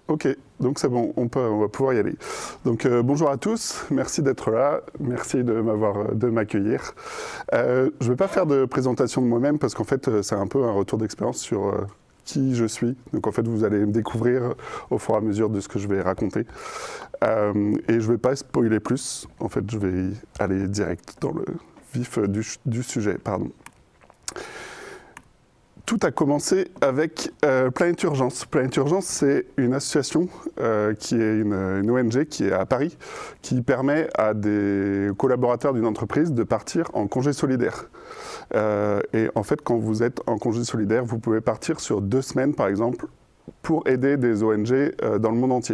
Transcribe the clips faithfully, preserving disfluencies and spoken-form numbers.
Ok, donc c'est bon, on, peut, on va pouvoir y aller. Donc euh, bonjour à tous, merci d'être là, merci de m'avoir, de m'accueillir. Euh, je ne vais pas faire de présentation de moi-même parce qu'en fait c'est un peu un retour d'expérience sur euh, qui je suis. Donc en fait vous allez me découvrir au fur et à mesure de ce que je vais raconter. Euh, et je ne vais pas spoiler plus, en fait je vais aller direct dans le vif du, du sujet, pardon. Tout a commencé avec euh, Planète Urgence. Planète Urgence, c'est une association euh, qui est une, une O N G qui est à Paris, qui permet à des collaborateurs d'une entreprise de partir en congé solidaire. Euh, et en fait, quand vous êtes en congé solidaire, vous pouvez partir sur deux semaines, par exemple, pour aider des O N G euh, dans le monde entier.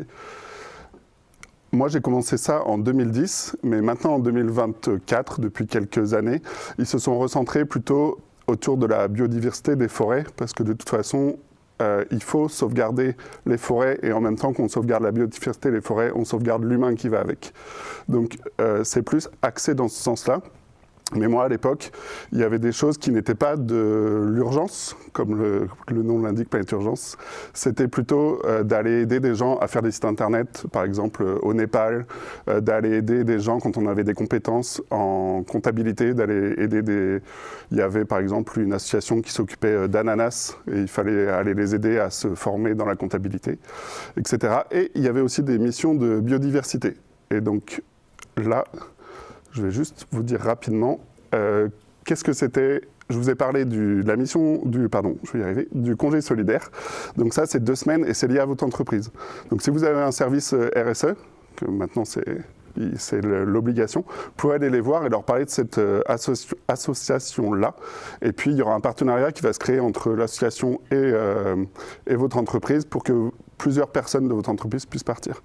Moi, j'ai commencé ça en deux mille dix, mais maintenant, en deux mille vingt-quatre, depuis quelques années, ils se sont recentrés plutôt autour de la biodiversité des forêts, parce que de toute façon, euh, il faut sauvegarder les forêts, et en même temps qu'on sauvegarde la biodiversité des forêts, on sauvegarde l'humain qui va avec. Donc euh, c'est plus axé dans ce sens-là. Mais moi, à l'époque, il y avait des choses qui n'étaient pas de l'urgence, comme le, le nom l'indique, Planète Urgence. C'était plutôt euh, d'aller aider des gens à faire des sites internet, par exemple euh, au Népal, euh, d'aller aider des gens quand on avait des compétences en comptabilité, d'aller aider des... Il y avait par exemple une association qui s'occupait euh, d'ananas, et il fallait aller les aider à se former dans la comptabilité, et cetera. Et il y avait aussi des missions de biodiversité. Et donc là... Je vais juste vous dire rapidement euh, qu'est-ce que c'était. Je vous ai parlé du, de la mission du, pardon, je vais y arriver, du congé solidaire. Donc ça, c'est deux semaines et c'est lié à votre entreprise. Donc si vous avez un service R S E, que maintenant c'est c'est l'obligation, vous pouvez aller les voir et leur parler de cette associ association-là. Et puis, il y aura un partenariat qui va se créer entre l'association et, euh, et votre entreprise pour que plusieurs personnes de votre entreprise puissent partir.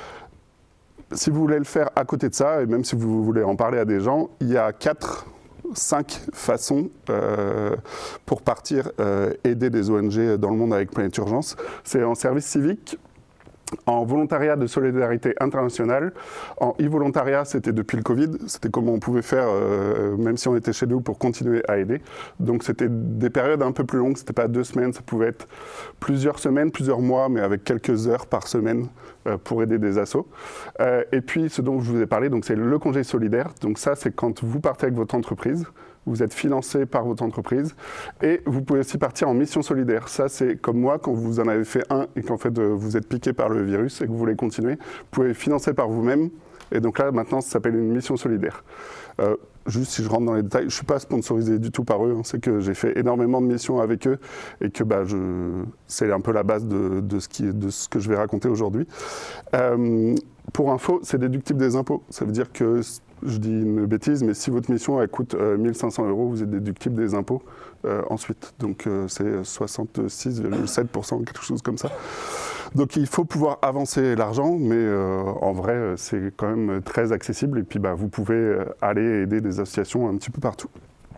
Si vous voulez le faire à côté de ça, et même si vous voulez en parler à des gens, il y a quatre, cinq façons euh, pour partir euh, aider des O N G dans le monde avec Planète Urgence. C'est en service civique, en volontariat de solidarité internationale, en e-volontariat, c'était depuis le Covid, c'était comment on pouvait faire, euh, même si on était chez nous, pour continuer à aider. Donc c'était des périodes un peu plus longues, c'était pas deux semaines, ça pouvait être plusieurs semaines, plusieurs mois, mais avec quelques heures par semaine euh, pour aider des assos. Euh, et puis ce dont je vous ai parlé, donc c'est le congé solidaire. Donc ça, c'est quand vous partez avec votre entreprise. Vous êtes financé par votre entreprise et vous pouvez aussi partir en mission solidaire. Ça, c'est comme moi, quand vous en avez fait un et qu'en fait vous êtes piqué par le virus et que vous voulez continuer, vous pouvez financer par vous-même. Et donc là, maintenant, ça s'appelle une mission solidaire. Euh, juste si je rentre dans les détails, je ne suis pas sponsorisé du tout par eux, hein, c'est que j'ai fait énormément de missions avec eux et que bah, c'est un peu la base de, de, ce qui, de ce que je vais raconter aujourd'hui. Euh, pour info, c'est déductible des impôts. Ça veut dire que, je dis une bêtise, mais si votre mission elle coûte euh, mille cinq cents euros, vous êtes déductible des impôts euh, ensuite. Donc euh, c'est soixante-six virgule sept pour cent, quelque chose comme ça. Donc il faut pouvoir avancer l'argent, mais euh, en vrai, c'est quand même très accessible. Et puis bah, vous pouvez aller aider des associations un petit peu partout.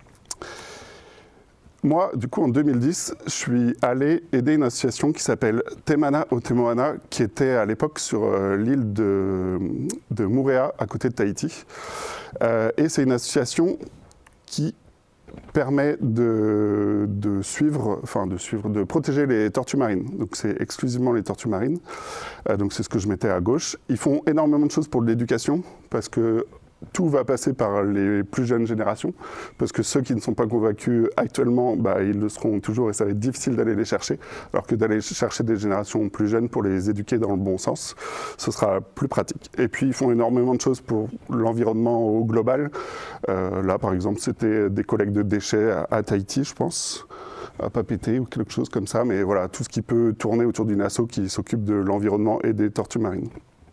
Moi, du coup, en deux mille dix, je suis allé aider une association qui s'appelle Temana Otemoana, qui était à l'époque sur euh, l'île de, de Moorea, à côté de Tahiti. Euh, et c'est une association qui permet de, de suivre, enfin de suivre, de protéger les tortues marines. Donc c'est exclusivement les tortues marines. Euh, donc c'est ce que je mettais à gauche. Ils font énormément de choses pour l'éducation, parce que tout va passer par les plus jeunes générations, parce que ceux qui ne sont pas convaincus actuellement, bah, ils le seront toujours et ça va être difficile d'aller les chercher, alors que d'aller chercher des générations plus jeunes pour les éduquer dans le bon sens, ce sera plus pratique. Et puis ils font énormément de choses pour l'environnement au global. Euh, là par exemple, c'était des collectes de déchets à, à Tahiti, je pense, à Papeete ou quelque chose comme ça, mais voilà, tout ce qui peut tourner autour d'une asso qui s'occupe de l'environnement et des tortues marines.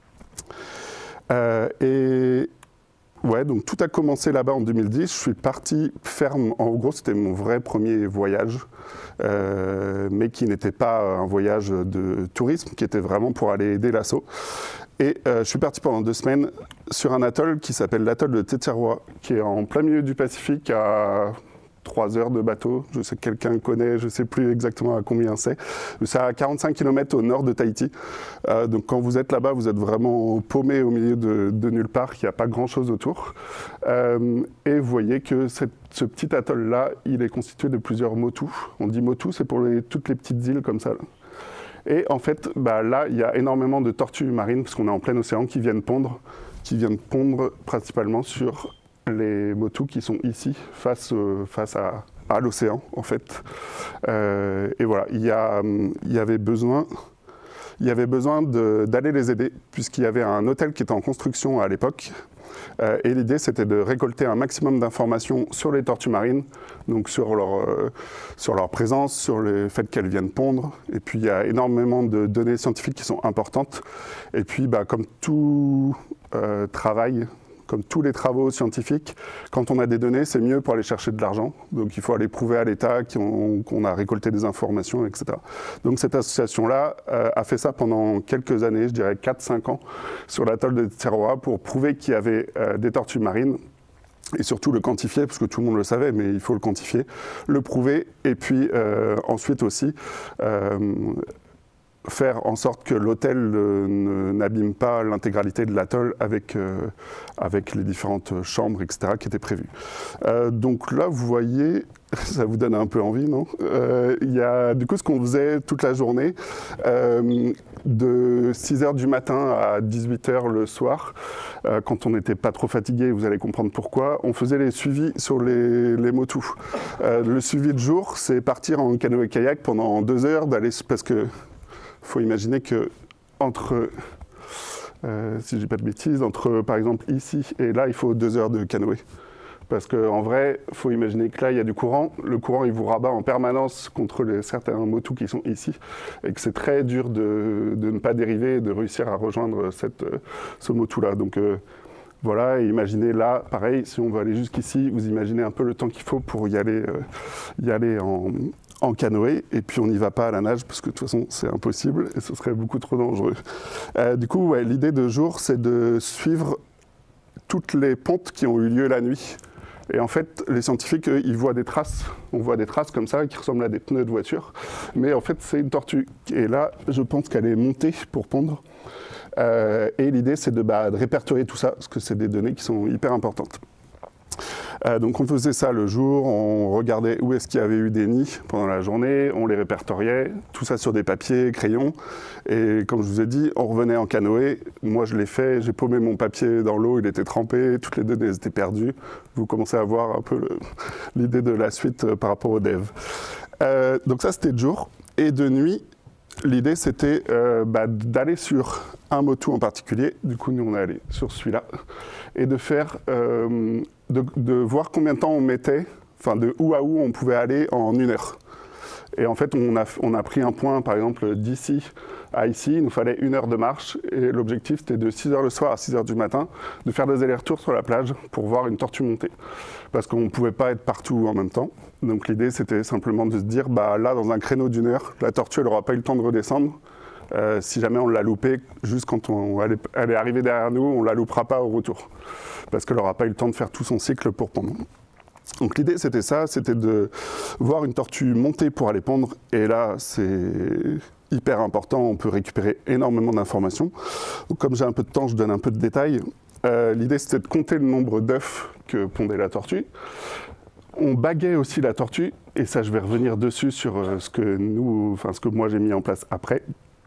Euh, et Ouais, donc tout a commencé là-bas en deux mille dix. Je suis parti ferme. En gros, c'était mon vrai premier voyage, euh, mais qui n'était pas un voyage de tourisme, qui était vraiment pour aller aider l'asso. Et euh, je suis parti pendant deux semaines sur un atoll qui s'appelle l'atoll de Tetiaroa, qui est en plein milieu du Pacifique, à trois heures de bateau. Je sais que quelqu'un connaît, je ne sais plus exactement à combien c'est. C'est à quarante-cinq kilomètres au nord de Tahiti. Euh, donc quand vous êtes là-bas, vous êtes vraiment paumé au milieu de, de nulle part, il n'y a pas grand-chose autour. Euh, et vous voyez que cette, ce petit atoll-là, il est constitué de plusieurs motus. On dit motus, c'est pour les, toutes les petites îles comme ça. Là. Et en fait, bah, là, il y a énormément de tortues marines, parce qu'on est en plein océan, qui viennent pondre, qui viennent pondre principalement sur les motus qui sont ici, face, euh, face à, à l'océan, en fait. Euh, et voilà, il y, a, il y avait besoin, il y avait besoin de, d'aller les aider, puisqu'il y avait un hôtel qui était en construction à l'époque. Euh, et l'idée, c'était de récolter un maximum d'informations sur les tortues marines, donc sur leur, euh, sur leur présence, sur le fait qu'elles viennent pondre. Et puis, il y a énormément de données scientifiques qui sont importantes. Et puis, bah, comme tout euh, travail, comme tous les travaux scientifiques, quand on a des données, c'est mieux pour aller chercher de l'argent. Donc il faut aller prouver à l'État qu'on, qu'on a récolté des informations, et cetera. Donc cette association-là euh, a fait ça pendant quelques années, je dirais quatre cinq ans, sur l'atoll de Tarawa pour prouver qu'il y avait euh, des tortues marines. Et surtout le quantifier, parce que tout le monde le savait, mais il faut le quantifier, le prouver, et puis euh, ensuite aussi euh, faire en sorte que l'hôtel euh, n'abîme pas l'intégralité de l'atoll avec, euh, avec les différentes chambres, et cetera, qui étaient prévues. Euh, donc là, vous voyez, ça vous donne un peu envie, non ? euh, Il y a du coup ce qu'on faisait toute la journée, euh, de six heures du matin à dix-huit heures le soir, euh, quand on n'était pas trop fatigué, vous allez comprendre pourquoi, on faisait les suivis sur les, les motus. Euh, le suivi de jour, c'est partir en canoë-kayak pendant deux heures, d'aller, parce que il faut imaginer que entre, euh, si je dis pas de bêtises, entre par exemple ici et là, il faut deux heures de canoë. Parce qu'en vrai, il faut imaginer que là, il y a du courant. Le courant, il vous rabat en permanence contre les, certains motus qui sont ici. Et que c'est très dur de, de ne pas dériver et de réussir à rejoindre cette, ce motu-là. Donc euh, voilà, et imaginez là, pareil, si on veut aller jusqu'ici, vous imaginez un peu le temps qu'il faut pour y aller, euh, y aller en... en canoë, et puis on n'y va pas à la nage, parce que de toute façon, c'est impossible, et ce serait beaucoup trop dangereux. Euh, du coup, ouais, l'idée de jour, c'est de suivre toutes les pontes qui ont eu lieu la nuit. Et en fait, les scientifiques, eux, ils voient des traces. On voit des traces comme ça, qui ressemblent à des pneus de voiture. Mais en fait, c'est une tortue. Et là, je pense qu'elle est montée pour pondre. Euh, et l'idée, c'est de, bah, de répertorier tout ça, parce que c'est des données qui sont hyper importantes. Euh, donc on faisait ça le jour, on regardait où est-ce qu'il y avait eu des nids pendant la journée, on les répertoriait, tout ça sur des papiers, crayons, et comme je vous ai dit, on revenait en canoë. Moi je l'ai fait, j'ai paumé mon papier dans l'eau, il était trempé, toutes les données étaient perdues. Vous commencez à voir un peu le, l'idée de la suite euh, par rapport au dev. Euh, donc ça c'était de jour, et de nuit, l'idée c'était euh, bah, d'aller sur un motu en particulier, du coup nous on est allé sur celui-là, et de faire, euh, de, de voir combien de temps on mettait, enfin de où à où on pouvait aller en une heure. Et en fait on a, on a pris un point par exemple d'ici à ici, il nous fallait une heure de marche, et l'objectif c'était de six heures le soir à six heures du matin, de faire des allers-retours sur la plage pour voir une tortue monter. Parce qu'on ne pouvait pas être partout en même temps. Donc l'idée c'était simplement de se dire, bah là dans un créneau d'une heure, la tortue elle n'aura pas eu le temps de redescendre. Euh, si jamais on l'a loupée, juste quand on, elle, est, elle est arrivée derrière nous, on ne la loupera pas au retour. Parce qu'elle n'aura pas eu le temps de faire tout son cycle pour pondre. Donc l'idée c'était ça, c'était de voir une tortue monter pour aller pondre. Et là c'est hyper important, on peut récupérer énormément d'informations. Donc, comme j'ai un peu de temps, je donne un peu de détails. Euh, l'idée c'était de compter le nombre d'œufs que pondait la tortue. On baguait aussi la tortue, et ça je vais revenir dessus sur euh, ce que nous, enfin ce que moi j'ai mis en place après.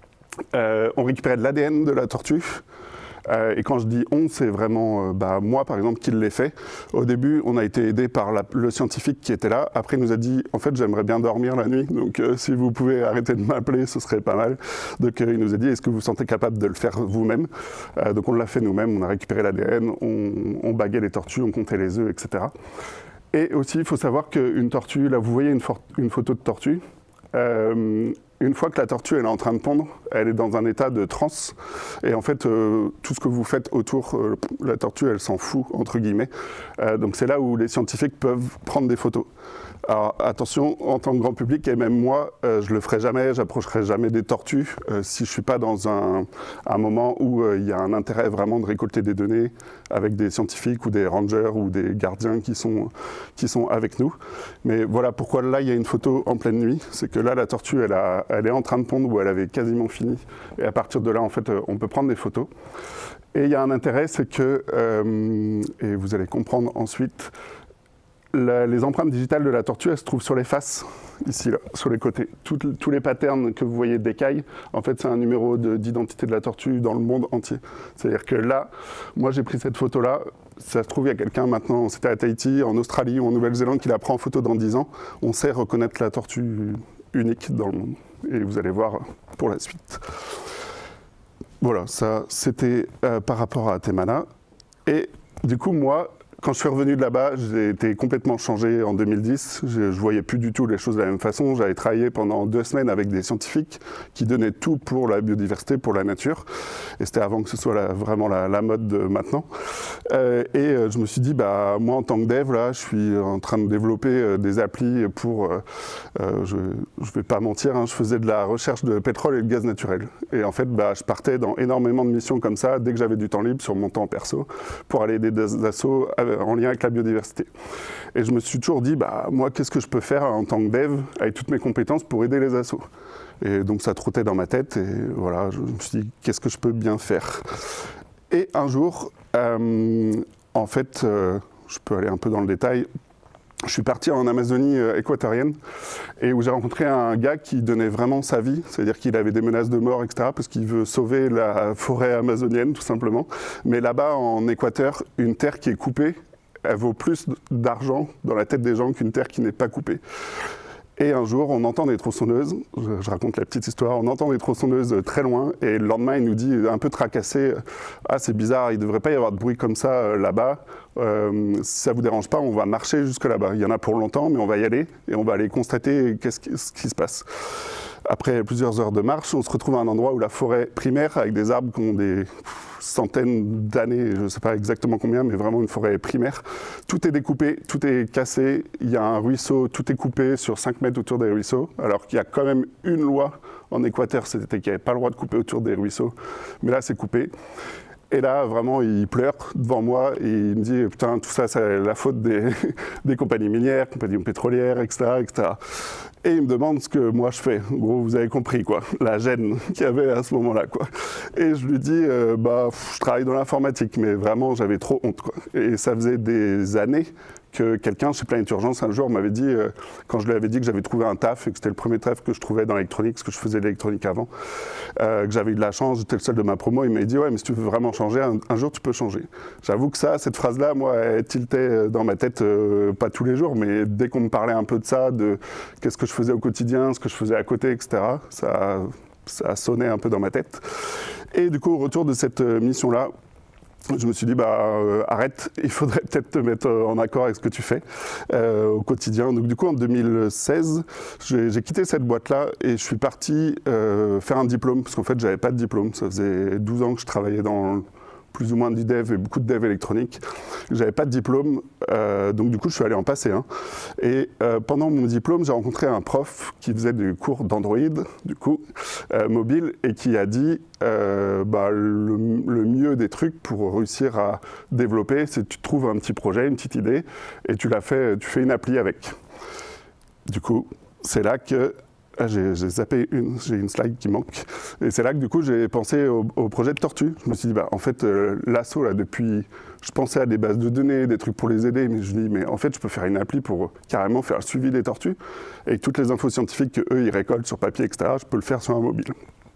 Euh, on récupérait de l'A D N de la tortue, euh, et quand je dis on, c'est vraiment euh, bah, moi par exemple qui l'ai fait. Au début, on a été aidé par la, le scientifique qui était là. Après, il nous a dit en fait, j'aimerais bien dormir la nuit, donc euh, si vous pouvez arrêter de m'appeler, ce serait pas mal. Donc, euh, il nous a dit est-ce que vous vous sentez capable de le faire vous-même? euh, Donc, on l'a fait nous-mêmes. On a récupéré l'A D N, on, on baguait les tortues, on comptait les œufs, et cetera. Et aussi, il faut savoir qu'une tortue, là, vous voyez une, une photo de tortue. Euh, une fois que la tortue elle est en train de pondre, elle est dans un état de transe. Et en fait, euh, tout ce que vous faites autour, euh, la tortue, elle s'en fout, entre guillemets. Euh, donc c'est là où les scientifiques peuvent prendre des photos. Alors attention, en tant que grand public, et même moi, euh, je le ferai jamais, j'approcherai jamais des tortues euh, si je suis pas dans un, un moment où il euh, y a un intérêt vraiment de récolter des données avec des scientifiques ou des rangers ou des gardiens qui sont, qui sont avec nous. Mais voilà pourquoi là, il y a une photo en pleine nuit. C'est que là, la tortue, elle, a, elle est en train de pondre ou elle avait quasiment fini. Et à partir de là, en fait, euh, on peut prendre des photos. Et il y a un intérêt, c'est que, euh, et vous allez comprendre ensuite, La, les empreintes digitales de la tortue, elles se trouvent sur les faces, ici, là, sur les côtés. Tout, tous les patterns que vous voyez d'écailles, en fait, c'est un numéro d'identité de, de la tortue dans le monde entier. C'est-à-dire que là, moi, j'ai pris cette photo-là. Ça se trouve, il y a quelqu'un maintenant, c'était à Tahiti, en Australie ou en Nouvelle-Zélande, qui la prend en photo dans dix ans. On sait reconnaître la tortue unique dans le monde. Et vous allez voir pour la suite. Voilà, ça, c'était euh, par rapport à Temana. Et du coup, moi, quand je suis revenu de là-bas, j'ai été complètement changé en deux mille dix. Je ne voyais plus du tout les choses de la même façon. J'avais travaillé pendant deux semaines avec des scientifiques qui donnaient tout pour la biodiversité, pour la nature. Et c'était avant que ce soit la, vraiment la, la mode de maintenant. Euh, et euh, je me suis dit, bah, moi en tant que dev, là, je suis en train de développer euh, des applis pour, euh, euh, je ne vais pas mentir, hein, je faisais de la recherche de pétrole et de gaz naturel. Et en fait, bah, je partais dans énormément de missions comme ça, dès que j'avais du temps libre sur mon temps perso, pour aller aider des assos en lien avec la biodiversité. Et je me suis toujours dit, bah, moi, qu'est-ce que je peux faire en tant que dev, avec toutes mes compétences, pour aider les assos? Et donc, ça trottait dans ma tête, et voilà, je me suis dit, qu'est-ce que je peux bien faire? Et un jour, euh, en fait, euh, je peux aller un peu dans le détail, je suis parti en Amazonie euh, équatorienne et où j'ai rencontré un gars qui donnait vraiment sa vie, c'est-à-dire qu'il avait des menaces de mort, et cetera, parce qu'il veut sauver la forêt amazonienne, tout simplement. Mais là-bas, en Équateur, une terre qui est coupée, elle vaut plus d'argent dans la tête des gens qu'une terre qui n'est pas coupée. Et un jour, on entend des tronçonneuses, je, je raconte la petite histoire, on entend des tronçonneuses très loin, et le lendemain, il nous dit, un peu tracassé, « Ah, c'est bizarre, il ne devrait pas y avoir de bruit comme ça euh, là-bas. Euh, si ça ne vous dérange pas, on va marcher jusque là-bas. Il y en a pour longtemps, mais on va y aller, et on va aller constater qu'est-ce qui, ce qui se passe. » Après plusieurs heures de marche, on se retrouve à un endroit où la forêt primaire, avec des arbres qui ont des centaines d'années, je ne sais pas exactement combien, mais vraiment une forêt primaire. Tout est découpé, tout est cassé, il y a un ruisseau, tout est coupé sur cinq mètres autour des ruisseaux, alors qu'il y a quand même une loi en Équateur, c'était qu'il n'y avait pas le droit de couper autour des ruisseaux, mais là c'est coupé. Et là, vraiment, il pleure devant moi et il me dit « Putain, tout ça, c'est la faute des, des compagnies minières, compagnies pétrolières, et cetera, et cetera » Et il me demande ce que moi je fais. En gros, vous avez compris, quoi, la gêne qu'il y avait à ce moment-là, quoi. Et je lui dis euh, « Bah, pff, je travaille dans l'informatique, mais vraiment, j'avais trop honte, quoi. » Et ça faisait des années que quelqu'un chez Planète Urgence un jour m'avait dit, euh, quand je lui avais dit que j'avais trouvé un taf et que c'était le premier taf que je trouvais dans l'électronique, parce que je faisait de l'électronique avant, euh, que j'avais eu de la chance, j'étais le seul de ma promo, il m'a dit ouais, mais si tu veux vraiment changer, un, un jour tu peux changer. J'avoue que ça, cette phrase-là, moi, elle tiltait dans ma tête, euh, pas tous les jours, mais dès qu'on me parlait un peu de ça, de qu'est-ce que je faisais au quotidien, ce que je faisais à côté, et cetera, ça, ça sonnait un peu dans ma tête. Et du coup, au retour de cette mission-là, je me suis dit, bah, euh, arrête, il faudrait peut-être te mettre en accord avec ce que tu fais euh, au quotidien. Donc du coup, en deux mille seize, j'ai quitté cette boîte-là et je suis parti euh, faire un diplôme, parce qu'en fait, j'avais pas de diplôme. Ça faisait douze ans que je travaillais dans plus ou moins du dev et beaucoup de dev électronique. J'avais pas de diplôme, euh, donc du coup, je suis allé en passer un. Et euh, pendant mon diplôme, j'ai rencontré un prof qui faisait des cours d'Android, du coup, euh, mobile, et qui a dit euh, bah, le, le mieux des trucs pour réussir à développer, c'est que tu trouves un petit projet, une petite idée, et tu la fais, tu fais une appli avec. Du coup, c'est là que Ah, j'ai zappé une, j'ai une slide qui manque. Et c'est là que du coup j'ai pensé au, au projet de Tortue. Je me suis dit, bah, en fait, euh, l'asso, là, depuis, je pensais à des bases de données, des trucs pour les aider, mais je me dis, mais en fait, je peux faire une appli pour carrément faire le suivi des tortues. Et toutes les infos scientifiques qu'eux, ils récoltent sur papier, et cetera, je peux le faire sur un mobile.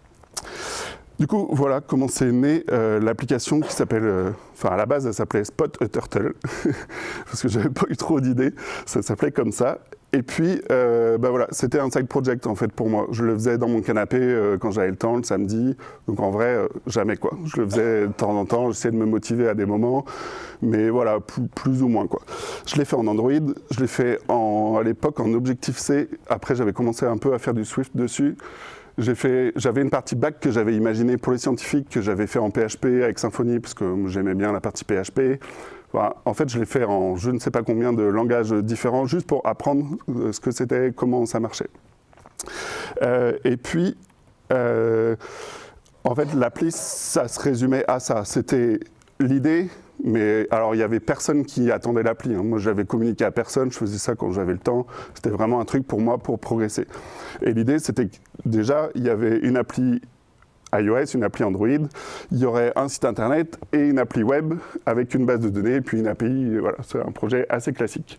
Du coup, voilà comment c'est né euh, l'application qui s'appelle, euh, enfin à la base, elle s'appelait Spot a Turtle, parce que j'avais pas eu trop d'idées, ça s'appelait comme ça. Et puis, euh, euh, bah voilà, c'était un side project en fait pour moi. Je le faisais dans mon canapé euh, quand j'avais le temps, le samedi. Donc en vrai, euh, jamais quoi. Je le faisais de temps en temps, j'essayais de me motiver à des moments. Mais voilà, plus, plus ou moins quoi. Je l'ai fait en Android, je l'ai fait en, à l'époque en Objective-C. Après, j'avais commencé un peu à faire du Swift dessus. J'avais une partie back que j'avais imaginée pour les scientifiques, que j'avais fait en P H P avec Symfony, parce que j'aimais bien la partie P H P. Voilà. En fait, je l'ai fait en je ne sais pas combien de langages différents, juste pour apprendre ce que c'était, comment ça marchait. Euh, et puis, euh, en fait, l'appli, ça se résumait à ça. C'était l'idée, mais alors il n'y avait personne qui attendait l'appli. Hein. Moi, j'avais communiqué à personne, je faisais ça quand j'avais le temps. C'était vraiment un truc pour moi, pour progresser. Et l'idée, c'était que déjà, il y avait une appli iOS, une appli Android, il y aurait un site internet et une appli web avec une base de données, puis une A P I. Voilà, c'est un projet assez classique.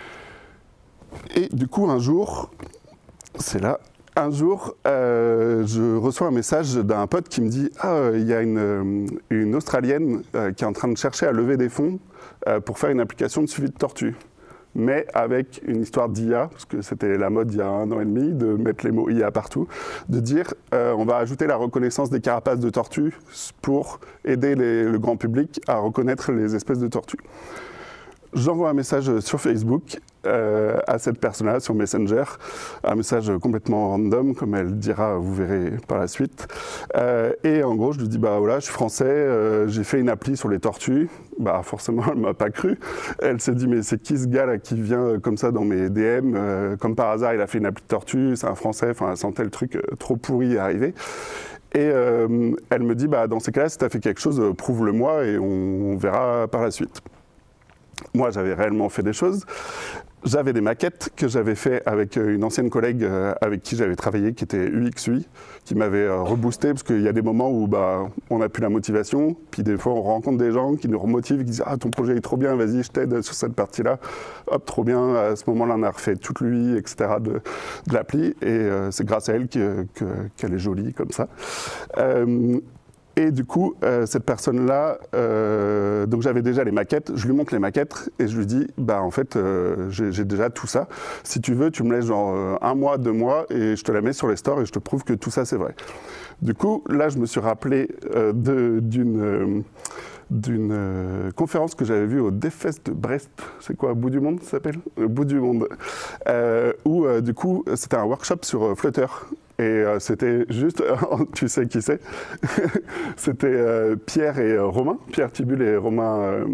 Et du coup, un jour, c'est là, un jour, euh, je reçois un message d'un pote qui me dit « Ah, il y a une, une Australienne euh, qui est en train de chercher à lever des fonds euh, pour faire une application de suivi de tortues. » Mais avec une histoire d'I A, parce que c'était la mode il y a un an et demi, de mettre les mots I A partout, de dire euh, on va ajouter la reconnaissance des carapaces de tortues pour aider les, le grand public à reconnaître les espèces de tortues. J'envoie un message sur Facebook euh, à cette personne-là, sur Messenger, un message complètement random, comme elle dira, vous verrez par la suite. Euh, et en gros, je lui dis, bah voilà, je suis français, euh, j'ai fait une appli sur les tortues. Bah forcément, elle m'a pas cru. Elle s'est dit, mais c'est qui ce gars-là qui vient comme ça dans mes D M euh, comme par hasard, il a fait une appli de tortue, c'est un français, enfin, elle sentait le truc euh, trop pourri arriver. Et euh, elle me dit, bah dans ces cas-là, si tu as fait quelque chose, prouve-le-moi et on, on verra par la suite. Moi, j'avais réellement fait des choses. J'avais des maquettes que j'avais fait avec une ancienne collègue avec qui j'avais travaillé, qui était U X U I, qui m'avait reboosté, parce qu'il y a des moments où bah, on n'a plus la motivation, puis des fois on rencontre des gens qui nous remotivent, qui disent « Ah, ton projet est trop bien, vas-y, je t'aide sur cette partie-là. » Hop, trop bien, à ce moment-là, on a refait toute l'U I, et cetera de, de l'appli, et euh, c'est grâce à elle que, que, qu'elle est jolie comme ça. Euh, Et du coup, euh, cette personne-là, euh, donc j'avais déjà les maquettes, je lui montre les maquettes et je lui dis, bah en fait, euh, j'ai déjà tout ça. Si tu veux, tu me laisses genre euh, un mois, deux mois et je te la mets sur les stores et je te prouve que tout ça c'est vrai. Du coup, là, je me suis rappelé euh, d'une euh, d'une euh, conférence que j'avais vue au DevFest de Brest. C'est quoi, Bout du Monde, ça s'appelle? Le Bout du Monde. Euh, où euh, du coup, c'était un workshop sur euh, Flutter. Et euh, c'était juste, tu sais qui c'est, c'était euh, Pierre et euh, Romain, Pierre Tibul et Romain, euh,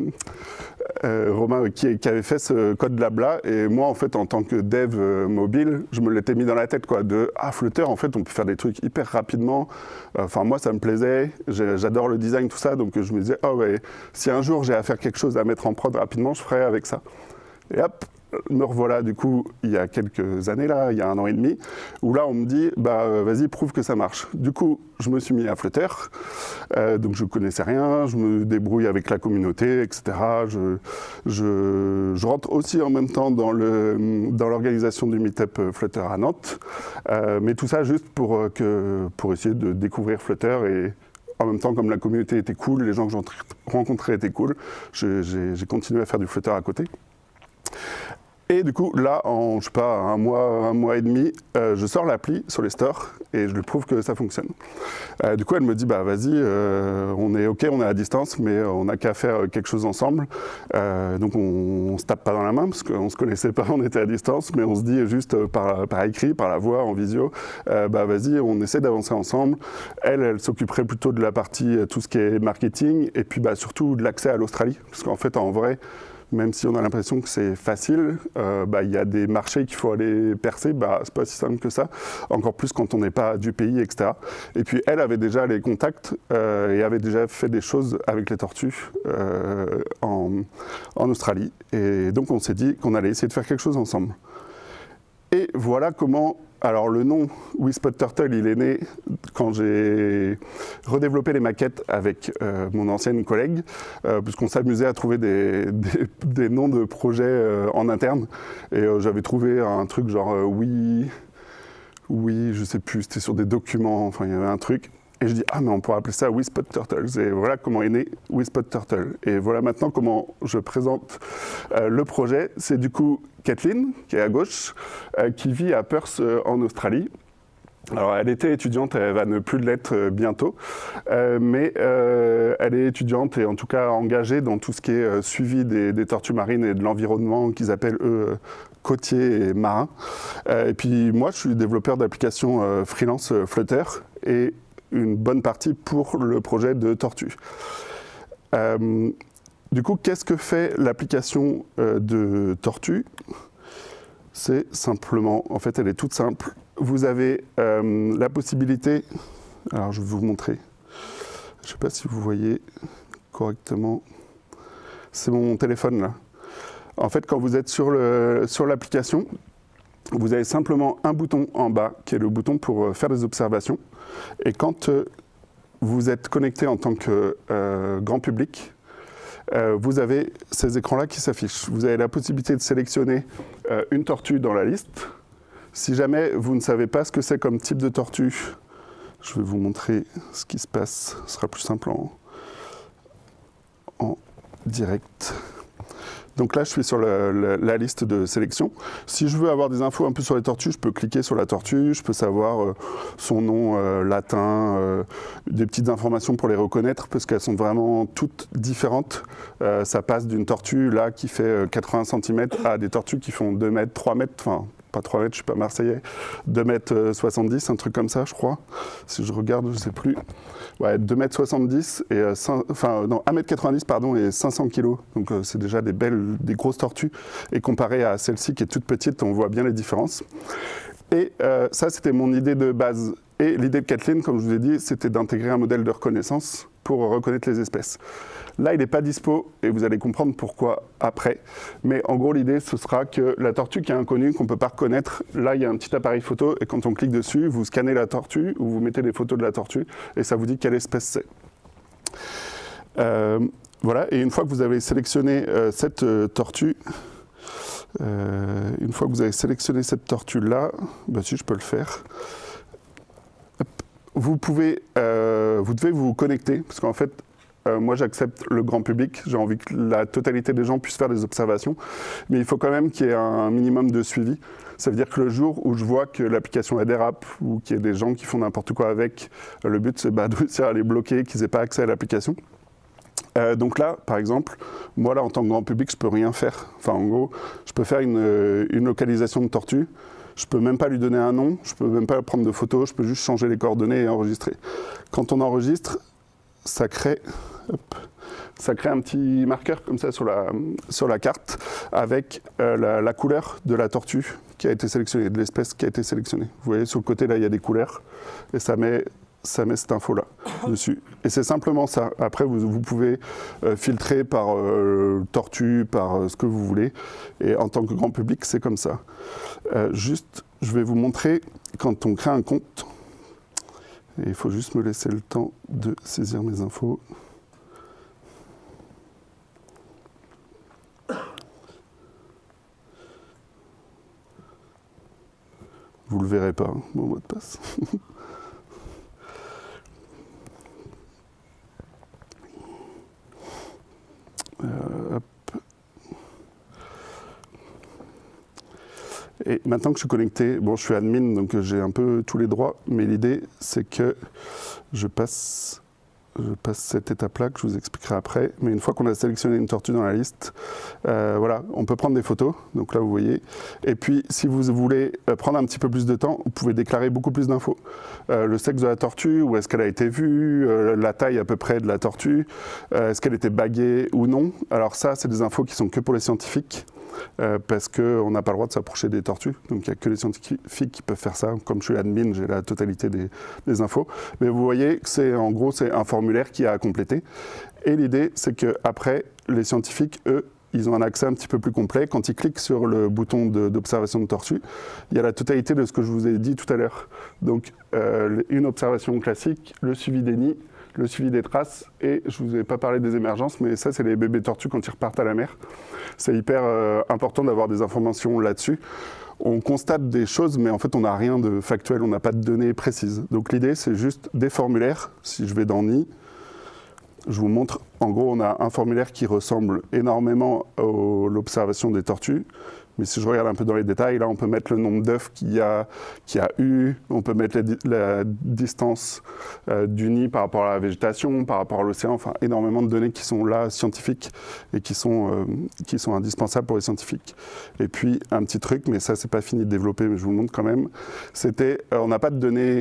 euh, Romain qui, qui avaient fait ce code blabla. Et moi, en fait, en tant que dev euh, mobile, je me l'étais mis dans la tête, quoi, de ah, Flutter, en fait, on peut faire des trucs hyper rapidement. Enfin, moi, ça me plaisait, j'adore le design, tout ça. Donc, je me disais, ah oh, ouais, si un jour j'ai à faire quelque chose à mettre en prod rapidement, je ferai avec ça. Et hop, me revoilà du coup il y a quelques années là, il y a un an et demi, où là on me dit bah euh, vas-y prouve que ça marche. Du coup je me suis mis à Flutter, euh, donc je connaissais rien, je me débrouille avec la communauté, et cetera. Je, je, je rentre aussi en même temps dans le dans l'organisation du meet-up Flutter à Nantes, euh, mais tout ça juste pour que pour essayer de découvrir Flutter et en même temps, comme la communauté était cool, les gens que j'ai rencontrés étaient cool, j'ai continué à faire du Flutter à côté. Et du coup, là, en je sais pas, un mois, un mois et demi, euh, je sors l'appli sur les stores et je lui prouve que ça fonctionne. Euh, du coup, elle me dit, bah vas-y, euh, on est ok, on est à distance, mais on n'a qu'à faire quelque chose ensemble. Euh, donc on, on se tape pas dans la main parce qu'on se connaissait pas, on était à distance, mais on se dit juste par, par écrit, par la voix, en visio, euh, bah vas-y, on essaie d'avancer ensemble. Elle, elle s'occuperait plutôt de la partie tout ce qui est marketing et puis bah surtout de l'accès à l'Australie, parce qu'en fait, en vrai, même si on a l'impression que c'est facile, euh, bah, y a des marchés qu'il faut aller percer, bah, c'est pas si simple que ça, encore plus quand on n'est pas du pays, et cetera. Et puis elle avait déjà les contacts euh, et avait déjà fait des choses avec les tortues euh, en, en Australie. Et donc on s'est dit qu'on allait essayer de faire quelque chose ensemble. Et voilà comment... Alors le nom WeSpot Turtle, il est né quand j'ai redéveloppé les maquettes avec euh, mon ancienne collègue, euh, puisqu'on s'amusait à trouver des, des, des noms de projets euh, en interne. Et euh, j'avais trouvé un truc genre euh, oui, oui, je sais plus, c'était sur des documents, enfin il y avait un truc. Et je dis, ah mais on pourrait appeler ça WeSpot Turtles. Et voilà comment est né WeSpot Turtle. Et voilà maintenant comment je présente euh, le projet. C'est du coup Kathleen, qui est à gauche, euh, qui vit à Perth euh, en Australie. Alors elle était étudiante, elle va ne plus l'être euh, bientôt, euh, mais euh, elle est étudiante et en tout cas engagée dans tout ce qui est euh, suivi des, des tortues marines et de l'environnement qu'ils appellent eux euh, côtier et marin. Euh, et puis moi je suis développeur d'applications euh, freelance euh, Flutter et une bonne partie pour le projet de tortue. Euh, du coup, qu'est-ce que fait l'application euh, de tortue? C'est simplement, en fait, elle est toute simple. Vous avez euh, la possibilité, alors je vais vous montrer, je ne sais pas si vous voyez correctement, c'est mon téléphone là. En fait, quand vous êtes sur le, sur l'application, vous avez simplement un bouton en bas qui est le bouton pour faire des observations. Et quand euh, vous êtes connecté en tant que euh, grand public, Euh, vous avez ces écrans-là qui s'affichent. Vous avez la possibilité de sélectionner euh, une tortue dans la liste. Si jamais vous ne savez pas ce que c'est comme type de tortue, je vais vous montrer ce qui se passe. Ce sera plus simple en, en direct. Donc là, je suis sur la, la, la liste de sélection. Si je veux avoir des infos un peu sur les tortues, je peux cliquer sur la tortue, je peux savoir euh, son nom euh, latin, euh, des petites informations pour les reconnaître, parce qu'elles sont vraiment toutes différentes. Euh, ça passe d'une tortue là qui fait quatre-vingts centimètres à des tortues qui font deux mètres, trois mètres, enfin pas trois mètres, je ne suis pas marseillais, deux mètres soixante-dix, un truc comme ça, je crois. Si je regarde, je ne sais plus. Ouais, deux mètres soixante-dix, et, euh, cinq, enfin, non, un mètre quatre-vingt-dix, pardon, et cinq cents kilos. Donc, euh, c'est déjà des belles, des grosses tortues. Et comparé à celle-ci qui est toute petite, on voit bien les différences. Et euh, ça, c'était mon idée de base. Et l'idée de Kathleen, comme je vous ai dit, c'était d'intégrer un modèle de reconnaissance pour reconnaître les espèces. Là, il n'est pas dispo, et vous allez comprendre pourquoi après. Mais en gros, l'idée, ce sera que la tortue qui est inconnue, qu'on ne peut pas reconnaître, là, il y a un petit appareil photo, et quand on clique dessus, vous scannez la tortue, ou vous mettez des photos de la tortue, et ça vous dit quelle espèce c'est. Euh, voilà, et une fois que vous avez sélectionné euh, cette euh, tortue, euh, une fois que vous avez sélectionné cette tortue-là, bah si, je peux le faire. Vous pouvez, euh, vous devez vous connecter, parce qu'en fait, euh, moi j'accepte le grand public, j'ai envie que la totalité des gens puissent faire des observations, mais il faut quand même qu'il y ait un minimum de suivi. Ça veut dire que le jour où je vois que l'application dérape ou qu'il y a des gens qui font n'importe quoi avec, euh, le but c'est bah, de réussir à les bloquer, qu'ils n'aient pas accès à l'application. Euh, donc là, par exemple, moi là en tant que grand public, je peux rien faire. Enfin en gros, je peux faire une, une localisation de tortue. Je ne peux même pas lui donner un nom, je ne peux même pas prendre de photos, je peux juste changer les coordonnées et enregistrer. Quand on enregistre, ça crée, hop, ça crée un petit marqueur comme ça sur la, sur la carte avec euh, la, la couleur de la tortue qui a été sélectionnée, de l'espèce qui a été sélectionnée. Vous voyez, sur le côté là, il y a des couleurs et ça met, ça met cette info-là dessus. Et c'est simplement ça. Après, vous, vous pouvez euh, filtrer par euh, tortue, par euh, ce que vous voulez. Et en tant que grand public, c'est comme ça. Euh, juste, je vais vous montrer quand on crée un compte. Et il faut juste me laisser le temps de saisir mes infos. Vous le verrez pas, hein, mon mot de passe. euh, hop. Et maintenant que je suis connecté, bon, je suis admin, donc j'ai un peu tous les droits, mais l'idée, c'est que je passe, je passe cette étape-là, que je vous expliquerai après. Mais une fois qu'on a sélectionné une tortue dans la liste, euh, voilà, on peut prendre des photos, donc là, vous voyez. Et puis, si vous voulez prendre un petit peu plus de temps, vous pouvez déclarer beaucoup plus d'infos. Euh, le sexe de la tortue, où est-ce qu'elle a été vue, euh, la taille à peu près de la tortue, euh, est-ce qu'elle était baguée ou non. Alors ça, c'est des infos qui sont que pour les scientifiques. Euh, parce qu'on n'a pas le droit de s'approcher des tortues, donc il n'y a que les scientifiques qui peuvent faire ça. Comme je suis admin, j'ai la totalité des, des infos. Mais vous voyez que c'est en gros c'est un formulaire qui a à compléter. Et l'idée, c'est qu'après, les scientifiques, eux, ils ont un accès un petit peu plus complet. Quand ils cliquent sur le bouton d'observation de, de tortue, il y a la totalité de ce que je vous ai dit tout à l'heure. Donc euh, une observation classique, le suivi des nids, le suivi des traces, et je ne vous ai pas parlé des émergences, mais ça, c'est les bébés tortues quand ils repartent à la mer. C'est hyper euh, important d'avoir des informations là-dessus. On constate des choses, mais en fait, on n'a rien de factuel, on n'a pas de données précises. Donc l'idée, c'est juste des formulaires. Si je vais dans N I, je vous montre, en gros, on a un formulaire qui ressemble énormément à l'observation des tortues. Mais si je regarde un peu dans les détails, là, on peut mettre le nombre d'œufs qu'il y a, qu'il y a eu, on peut mettre la, la distance euh, du nid par rapport à la végétation, par rapport à l'océan, enfin, énormément de données qui sont là, scientifiques, et qui sont, euh, qui sont indispensables pour les scientifiques. Et puis, un petit truc, mais ça, c'est pas fini de développer, mais je vous le montre quand même, c'était, euh, on n'a pas de données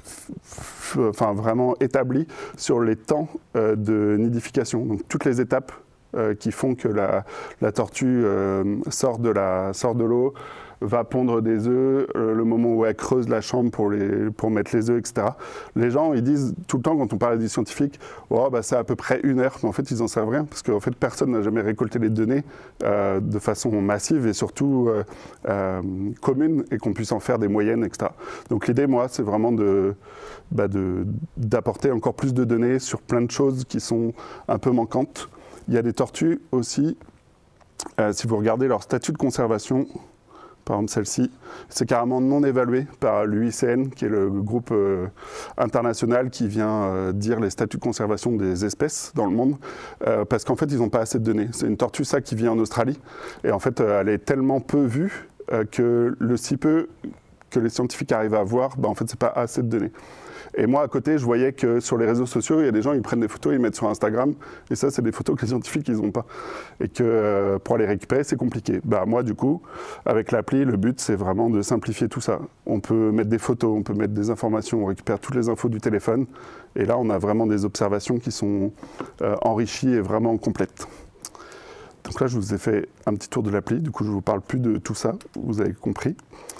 enfin, vraiment établies sur les temps euh, de nidification, donc toutes les étapes qui font que la, la tortue euh, sort de la, sort de l'eau, va pondre des œufs, euh, le moment où elle creuse la chambre pour, les, pour mettre les œufs, et cetera. Les gens, ils disent tout le temps, quand on parle des scientifiques, oh, bah, c'est à peu près une heure, mais en fait, ils n'en savent rien, parce qu'en fait, personne n'a jamais récolté les données euh, de façon massive et surtout euh, euh, commune, et qu'on puisse en faire des moyennes, et cetera. Donc l'idée, moi, c'est vraiment de, bah, de, d'apporter encore plus de données sur plein de choses qui sont un peu manquantes. Il y a des tortues aussi, euh, si vous regardez leur statut de conservation, par exemple celle-ci, c'est carrément non évalué par l'U I C N, qui est le groupe euh, international qui vient euh, dire les statuts de conservation des espèces dans le monde, euh, parce qu'en fait, ils n'ont pas assez de données. C'est une tortue, ça, qui vit en Australie, et en fait, euh, elle est tellement peu vue euh, que le si peu que les scientifiques arrivent à voir, bah, en fait, c'est pas assez de données. Et moi, à côté, je voyais que sur les réseaux sociaux, il y a des gens, ils prennent des photos, ils mettent sur Instagram. Et ça, c'est des photos que les scientifiques, ils n'ont pas. Et que euh, pour les récupérer, c'est compliqué. Bah, moi, du coup, avec l'appli, le but, c'est vraiment de simplifier tout ça. On peut mettre des photos, on peut mettre des informations, on récupère toutes les infos du téléphone. Et là, on a vraiment des observations qui sont euh, enrichies et vraiment complètes. Donc là, je vous ai fait un petit tour de l'appli. Du coup, je ne vous parle plus de tout ça. Vous avez compris.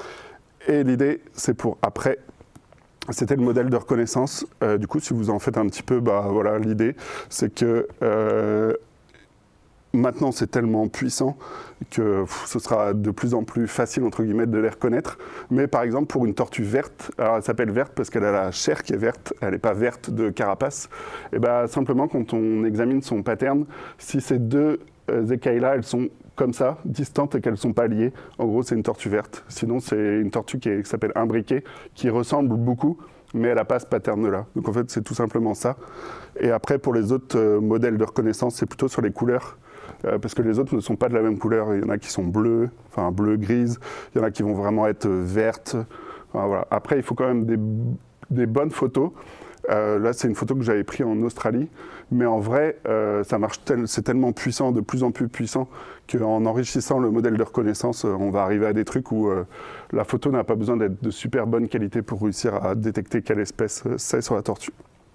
Et l'idée, c'est pour après... C'était le modèle de reconnaissance. Euh, du coup, si vous en faites un petit peu, bah, voilà, l'idée, c'est que euh, maintenant, c'est tellement puissant que pff, ce sera de plus en plus facile, entre guillemets, de les reconnaître. Mais par exemple, pour une tortue verte, alors elle s'appelle verte parce qu'elle a la chair qui est verte, elle n'est pas verte de carapace, et bah, simplement, quand on examine son pattern, si ces deux euh, écailles-là, elles sont comme ça, distantes et qu'elles ne sont pas liées. En gros, c'est une tortue verte. Sinon, c'est une tortue qui, qui s'appelle imbriquée, qui ressemble beaucoup, mais elle n'a pas ce pattern-là. Donc en fait, c'est tout simplement ça. Et après, pour les autres euh, modèles de reconnaissance, c'est plutôt sur les couleurs, euh, parce que les autres ne sont pas de la même couleur. Il y en a qui sont bleus, enfin bleu, grise. Il y en a qui vont vraiment être vertes. Enfin, voilà. Après, il faut quand même des, des bonnes photos. Euh, là, c'est une photo que j'avais prise en Australie, mais en vrai, euh, ça marche tel, c'est tellement puissant, de plus en plus puissant, qu'en enrichissant le modèle de reconnaissance, euh, on va arriver à des trucs où euh, la photo n'a pas besoin d'être de super bonne qualité pour réussir à détecter quelle espèce c'est sur la tortue.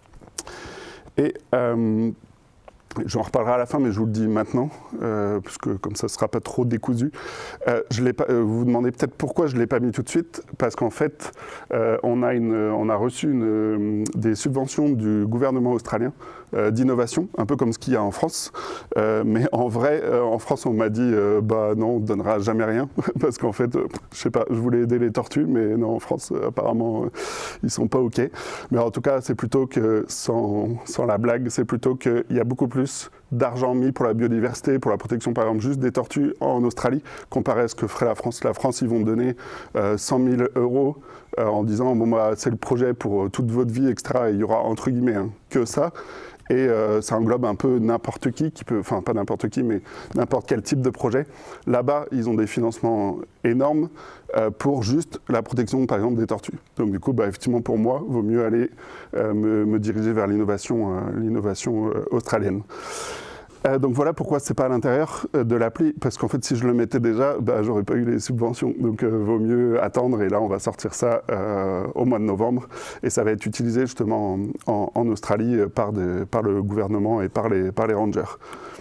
Et euh, j'en reparlerai à la fin, mais je vous le dis maintenant, euh, parce que comme ça ne sera pas trop décousu. Euh, je l'ai pas, euh, vous vous demandez peut-être pourquoi je ne l'ai pas mis tout de suite, parce qu'en fait, euh, on, a une, on a reçu une, des subventions du gouvernement australien euh, d'innovation, un peu comme ce qu'il y a en France. Euh, mais en vrai, euh, en France, on m'a dit, euh, bah non, on ne donnera jamais rien, parce qu'en fait, euh, je sais pas, je voulais aider les tortues, mais non, en France, euh, apparemment, euh, ils ne sont pas OK. Mais en tout cas, c'est plutôt que, sans, sans la blague, c'est plutôt qu'il y a beaucoup plus d'argent mis pour la biodiversité, pour la protection par exemple juste des tortues en Australie, comparé à ce que ferait la France. La France, ils vont donner euh, cent mille euros euh, en disant bon bah c'est le projet pour euh, toute votre vie, et cetera. Et il y aura entre guillemets hein, que ça. Et euh, ça englobe un peu n'importe qui, qui peut, enfin pas n'importe qui, mais n'importe quel type de projet. Là-bas, ils ont des financements énormes euh, pour juste la protection, par exemple, des tortues. Donc du coup, bah, effectivement, pour moi, il vaut mieux aller euh, me, me diriger vers l'innovation, euh, l'innovation euh, australienne. Euh, donc voilà pourquoi c'est pas à l'intérieur euh, de l'appli, parce qu'en fait si je le mettais déjà, bah, j'aurais pas eu les subventions, donc euh, vaut mieux attendre, et là on va sortir ça euh, au mois de novembre, et ça va être utilisé justement en, en, en Australie par, des, par le gouvernement et par les, par les rangers.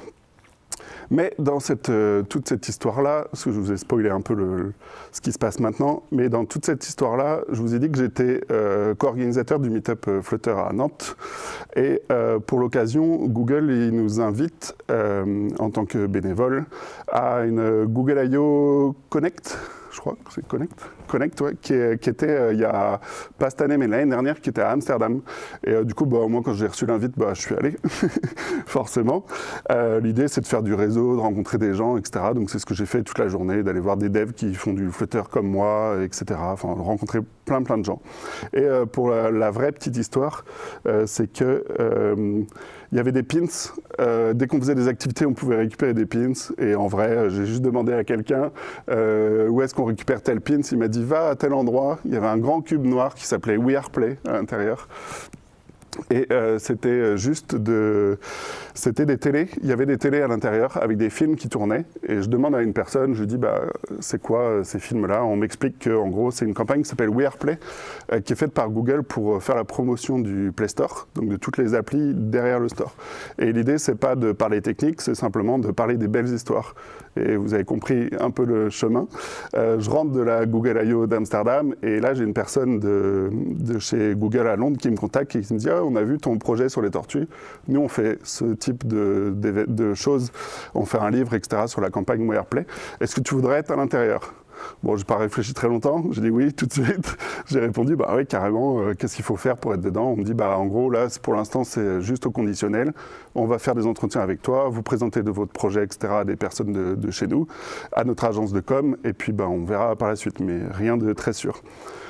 Mais dans cette, euh, toute cette histoire-là, parce que je vous ai spoilé un peu le, ce qui se passe maintenant, mais dans toute cette histoire-là, je vous ai dit que j'étais euh, co-organisateur du Meetup Flutter à Nantes. Et euh, pour l'occasion, Google il nous invite, euh, en tant que bénévole, à une Google I O Connect, je crois que c'est Connect, Connect, ouais, qui, est, qui était, euh, il y a, pas cette année, mais l'année dernière, qui était à Amsterdam. Et euh, du coup, bah, moi, quand j'ai reçu l'invite, bah, je suis allé, forcément. Euh, L'idée, c'est de faire du réseau, de rencontrer des gens, et cetera. Donc, c'est ce que j'ai fait toute la journée, d'aller voir des devs qui font du Flutter comme moi, et cetera. Enfin, rencontrer plein, plein de gens. Et euh, pour la, la vraie petite histoire, euh, c'est que euh, il y avait des pins. Euh, dès qu'on faisait des activités, on pouvait récupérer des pins. Et en vrai, euh, j'ai juste demandé à quelqu'un euh, où est-ce qu'on récupère tel pins. Il m'a dit, va à tel endroit. Il y avait un grand cube noir qui s'appelait We Are Play à l'intérieur. Et euh, c'était juste de, c'était des télés. Il y avait des télés à l'intérieur avec des films qui tournaient. Et je demande à une personne, je lui dis, bah, c'est quoi ces films-là? On m'explique qu'en gros, c'est une campagne qui s'appelle We Are Play, euh, qui est faite par Google pour faire la promotion du Play Store, donc de toutes les applis derrière le store. Et l'idée, c'est pas de parler technique, c'est simplement de parler des belles histoires. Et vous avez compris un peu le chemin. Euh, je rentre de la Google I O d'Amsterdam et là, j'ai une personne de, de chez Google à Londres qui me contacte et qui me dit, ah, on a vu ton projet sur les tortues. Nous, on fait ce type de, de, de choses. On fait un livre, et cetera, sur la campagne We Are Play. Est-ce que tu voudrais être à l'intérieur? Bon, je n'ai pas réfléchi très longtemps. J'ai dit oui tout de suite. J'ai répondu, bah oui, carrément, euh, qu'est-ce qu'il faut faire pour être dedans? On me dit, bah en gros, là, pour l'instant, c'est juste au conditionnel. On va faire des entretiens avec toi, vous présenter de votre projet, et cetera, à des personnes de, de chez nous, à notre agence de com, et puis bah, on verra par la suite, mais rien de très sûr.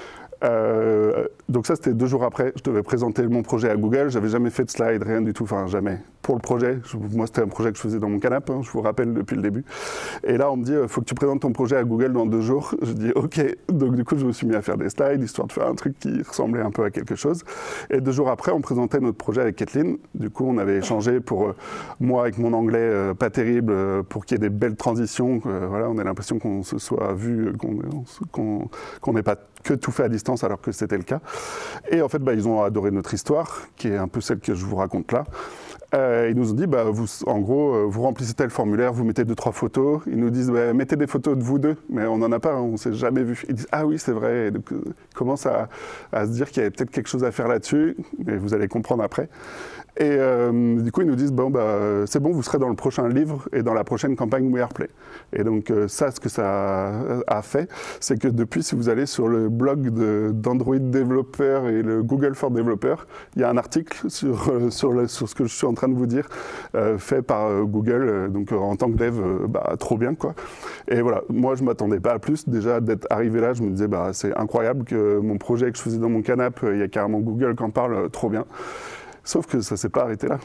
Euh, donc ça, c'était deux jours après. Je devais présenter mon projet à Google. J'avais jamais fait de slide, rien du tout, enfin jamais. Pour le projet, je, moi c'était un projet que je faisais dans mon canapé, hein, je vous rappelle depuis le début. Et là, on me dit, il faut que tu présentes ton projet à Google dans deux jours. Je dis, ok. Donc du coup, je me suis mis à faire des slides, histoire de faire un truc qui ressemblait un peu à quelque chose. Et deux jours après, on présentait notre projet avec Kathleen. Du coup, on avait échangé pour, euh, moi avec mon anglais euh, pas terrible, euh, pour qu'il y ait des belles transitions. Euh, voilà, on a l'impression qu'on se soit vu, qu'on qu'on, qu'on n'ait pas que tout fait à distance alors que c'était le cas. Et en fait, bah, ils ont adoré notre histoire, qui est un peu celle que je vous raconte là. Euh, ils nous ont dit, bah, vous, en gros, vous remplissez tel formulaire, vous mettez deux, trois photos. Ils nous disent, bah, mettez des photos de vous deux, mais on n'en a pas, on ne s'est jamais vu. Ils disent, ah oui, c'est vrai. Et donc, ils commencent à, à se dire qu'il y avait peut-être quelque chose à faire là-dessus, mais vous allez comprendre après. Et euh, du coup, ils nous disent, bon, bah, c'est bon, vous serez dans le prochain livre et dans la prochaine campagne We Are Play. Et donc, euh, ça, ce que ça a fait, c'est que depuis, si vous allez sur le blog d'Android Developer et le Google for Developer, il y a un article sur, euh, sur, le, sur ce que je suis en train de vous dire, euh, fait par euh, Google. Euh, donc, euh, en tant que dev, euh, bah, trop bien, quoi. Et voilà, moi, je ne m'attendais pas à plus. Déjà, d'être arrivé là, je me disais, bah, c'est incroyable que mon projet que je faisais dans mon canapé, il y a carrément Google qui en parle, euh, trop bien. Sauf que ça ne s'est pas arrêté là.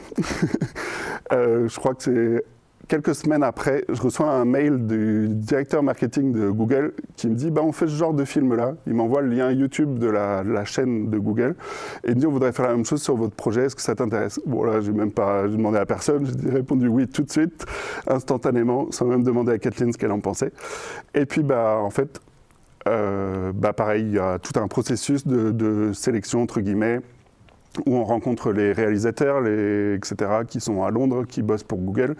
euh, je crois que c'est quelques semaines après, je reçois un mail du directeur marketing de Google qui me dit bah, on fait ce genre de film-là. Il m'envoie le lien YouTube de la, de la chaîne de Google et il me dit on voudrait faire la même chose sur votre projet, est-ce que ça t'intéresse? Bon là, j'ai même pas demandé à personne, j'ai répondu oui tout de suite, instantanément, sans même demander à Kathleen ce qu'elle en pensait. Et puis bah, en fait, euh, bah, pareil, il y a tout un processus de, de sélection entre guillemets, où on rencontre les réalisateurs, les, et cetera, qui sont à Londres, qui bossent pour Google.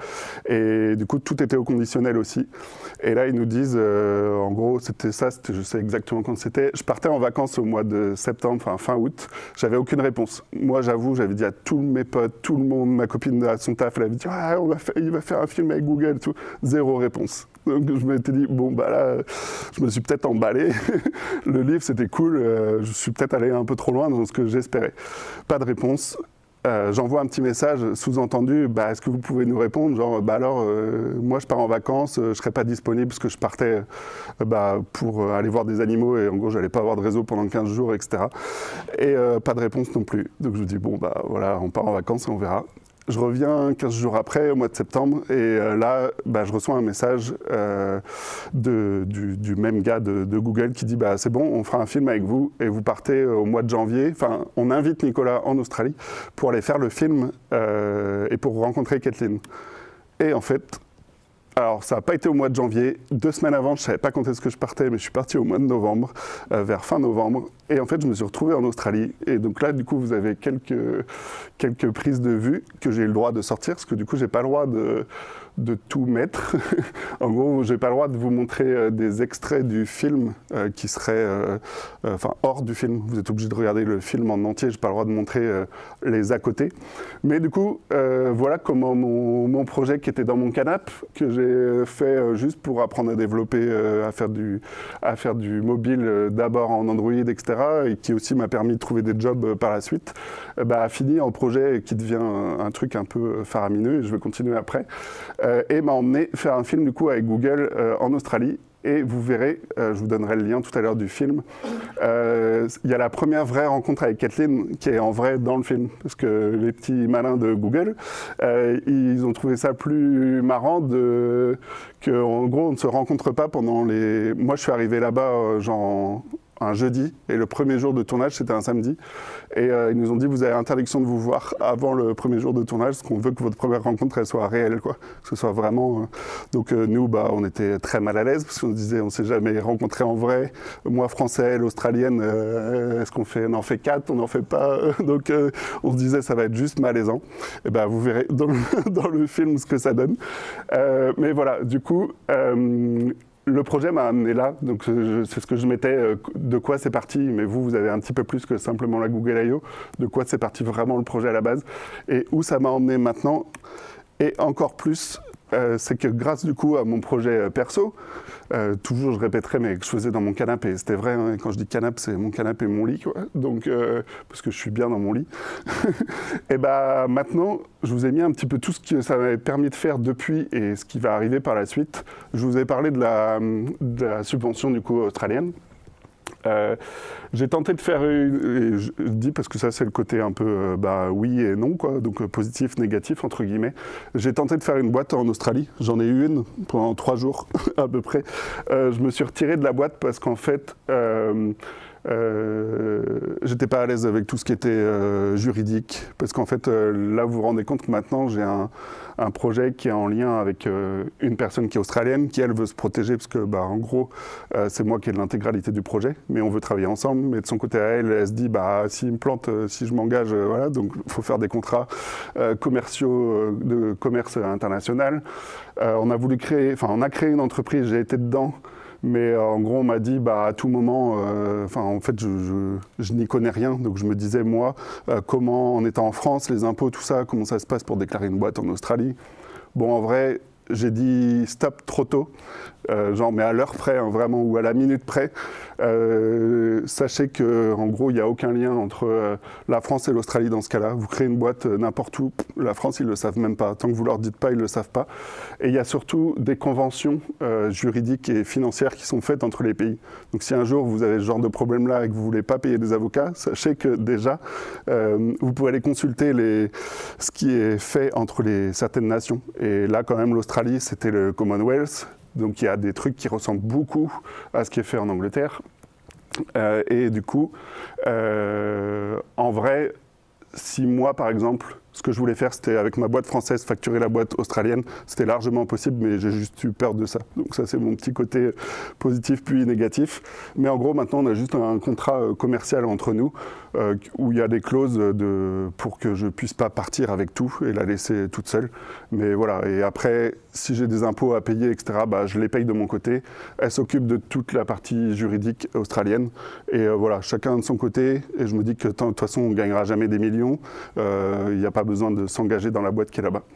Et du coup, tout était au conditionnel aussi. Et là, ils nous disent, euh, en gros, c'était ça, je sais exactement quand c'était. Je partais en vacances au mois de septembre, enfin fin août. J'avais aucune réponse. Moi, j'avoue, j'avais dit à tous mes potes, tout le monde, ma copine à son taf, elle avait dit, ah, on va faire, il va faire un film avec Google et tout. Zéro réponse. Donc je m'étais dit, bon, bah là, je me suis peut-être emballé. Le livre, c'était cool. Euh, je suis peut-être allé un peu trop loin dans ce que j'espérais. Pas de réponse. Euh, J'envoie un petit message sous-entendu, bah, est-ce que vous pouvez nous répondre? Genre, bah alors, euh, moi je pars en vacances, euh, je ne serai pas disponible parce que je partais euh, bah, pour euh, aller voir des animaux et en gros, je n'allais pas avoir de réseau pendant quinze jours, et cetera. Et euh, pas de réponse non plus. Donc je dis, bon, bah voilà, on part en vacances et on verra. Je reviens quinze jours après, au mois de septembre, et euh, là, bah, je reçois un message euh, de, du, du même gars de, de Google qui dit bah, « c'est bon, on fera un film avec vous, et vous partez au mois de janvier. » Enfin, on invite Nicolas en Australie pour aller faire le film euh, et pour rencontrer Kathleen. Et en fait, alors ça n'a pas été au mois de janvier. Deux semaines avant, je ne savais pas quand est-ce que je partais, mais je suis parti au mois de novembre, euh, vers fin novembre. Et en fait, je me suis retrouvé en Australie. Et donc là, du coup, vous avez quelques, quelques prises de vue que j'ai eu le droit de sortir, parce que du coup, je n'ai pas le droit de, de tout mettre. En gros, je n'ai pas le droit de vous montrer euh, des extraits du film euh, qui seraient euh, euh, enfin, hors du film. Vous êtes obligé de regarder le film en entier. Je n'ai pas le droit de montrer euh, les à côté. Mais du coup, euh, voilà comment mon, mon projet qui était dans mon canapé, que j'ai j'ai fait juste pour apprendre à développer, à faire du, à faire du mobile d'abord en Android, et cetera, et qui aussi m'a permis de trouver des jobs par la suite, bah, a fini en projet qui devient un, un truc un peu faramineux, et je vais continuer après, euh, et m'a emmené faire un film du coup avec Google euh, en Australie. Et vous verrez, euh, je vous donnerai le lien tout à l'heure du film, euh, il y a la première vraie rencontre avec Kathleen qui est en vrai dans le film. Parce que les petits malins de Google, euh, ils ont trouvé ça plus marrant de, qu'en gros on ne se rencontre pas pendant les... Moi je suis arrivé là-bas euh, genre un jeudi et le premier jour de tournage c'était un samedi. Et euh, ils nous ont dit vous avez interdiction de vous voir avant le premier jour de tournage parce qu'on veut que votre première rencontre elle soit réelle, quoi. Que ce soit vraiment... Euh... Donc euh, nous bah, on était très mal à l'aise parce qu'on se disait on ne s'est jamais rencontré en vrai. Moi français, elle australienne, euh, est-ce qu'on fait, on en fait quatre, on n'en fait pas. Donc euh, on se disait ça va être juste malaisant. Et bah, vous verrez dans le, dans le film ce que ça donne. Euh, mais voilà, du coup... Euh, Le projet m'a amené là, donc c'est ce que je mettais, de quoi c'est parti, mais vous, vous avez un petit peu plus que simplement la Google I O, de quoi c'est parti vraiment le projet à la base, et où ça m'a emmené maintenant, et encore plus, euh, c'est que grâce du coup à mon projet perso, euh, toujours je répéterai, mais que je faisais dans mon canapé, c'était vrai, hein, quand je dis canapé, c'est mon canapé et mon lit, quoi. Donc, euh, parce que je suis bien dans mon lit, et bah maintenant, je vous ai mis un petit peu tout ce que ça m'avait permis de faire depuis et ce qui va arriver par la suite. Je vous ai parlé de la, de la subvention du coup australienne. Euh, j'ai tenté de faire une, et je dis parce que ça c'est le côté un peu euh, bah, oui et non, quoi, donc euh, positif, négatif entre guillemets. J'ai tenté de faire une boîte en Australie, j'en ai eu une pendant trois jours à peu près. Euh, je me suis retiré de la boîte parce qu'en fait euh, Euh, j'étais pas à l'aise avec tout ce qui était euh, juridique, parce qu'en fait, euh, là, vous vous rendez compte que maintenant, j'ai un, un projet qui est en lien avec euh, une personne qui est australienne, qui, elle, veut se protéger, parce que, bah, en gros, euh, c'est moi qui ai l'intégralité du projet, mais on veut travailler ensemble, mais de son côté à elle, elle se dit, bah, s'il me plante, euh, si je m'engage, euh, voilà, donc il faut faire des contrats euh, commerciaux, euh, de commerce international. Euh, on a voulu créer, enfin, on a créé une entreprise, j'ai été dedans, mais euh, en gros, on m'a dit, bah, à tout moment, euh, enfin, en fait, je, je, je n'y connais rien. Donc, je me disais, moi, euh, comment, en étant en France, les impôts, tout ça, comment ça se passe pour déclarer une boîte en Australie? Bon, en vrai, j'ai dit stop trop tôt, euh, genre, mais à l'heure près, hein, vraiment, ou à la minute près. Euh, sachez qu'en gros, il n'y a aucun lien entre euh, la France et l'Australie dans ce cas-là. Vous créez une boîte euh, n'importe où, la France, ils ne le savent même pas. Tant que vous ne leur dites pas, ils ne le savent pas. Et il y a surtout des conventions euh, juridiques et financières qui sont faites entre les pays. Donc si un jour, vous avez ce genre de problème-là et que vous ne voulez pas payer des avocats, sachez que déjà, euh, vous pouvez aller consulter les, ce qui est fait entre les, certaines nations. Et là, quand même, l'Australie, c'était le Commonwealth. Donc il y a des trucs qui ressemblent beaucoup à ce qui est fait en Angleterre. Euh, et du coup, euh, en vrai, si moi, par exemple, ce que je voulais faire, c'était avec ma boîte française, facturer la boîte australienne, c'était largement possible, mais j'ai juste eu peur de ça. Donc ça, c'est mon petit côté positif puis négatif. Mais en gros, maintenant, on a juste un contrat commercial entre nous, euh, où il y a des clauses de, pour que je puisse pas partir avec tout et la laisser toute seule. Mais voilà, et après, si j'ai des impôts à payer, et cetera, bah, je les paye de mon côté. Elle s'occupe de toute la partie juridique australienne. Et euh, voilà, chacun de son côté. Et je me dis que de toute façon, on ne gagnera jamais des millions. Il euh, n'y a pas besoin de s'engager dans la boîte qui est là-bas.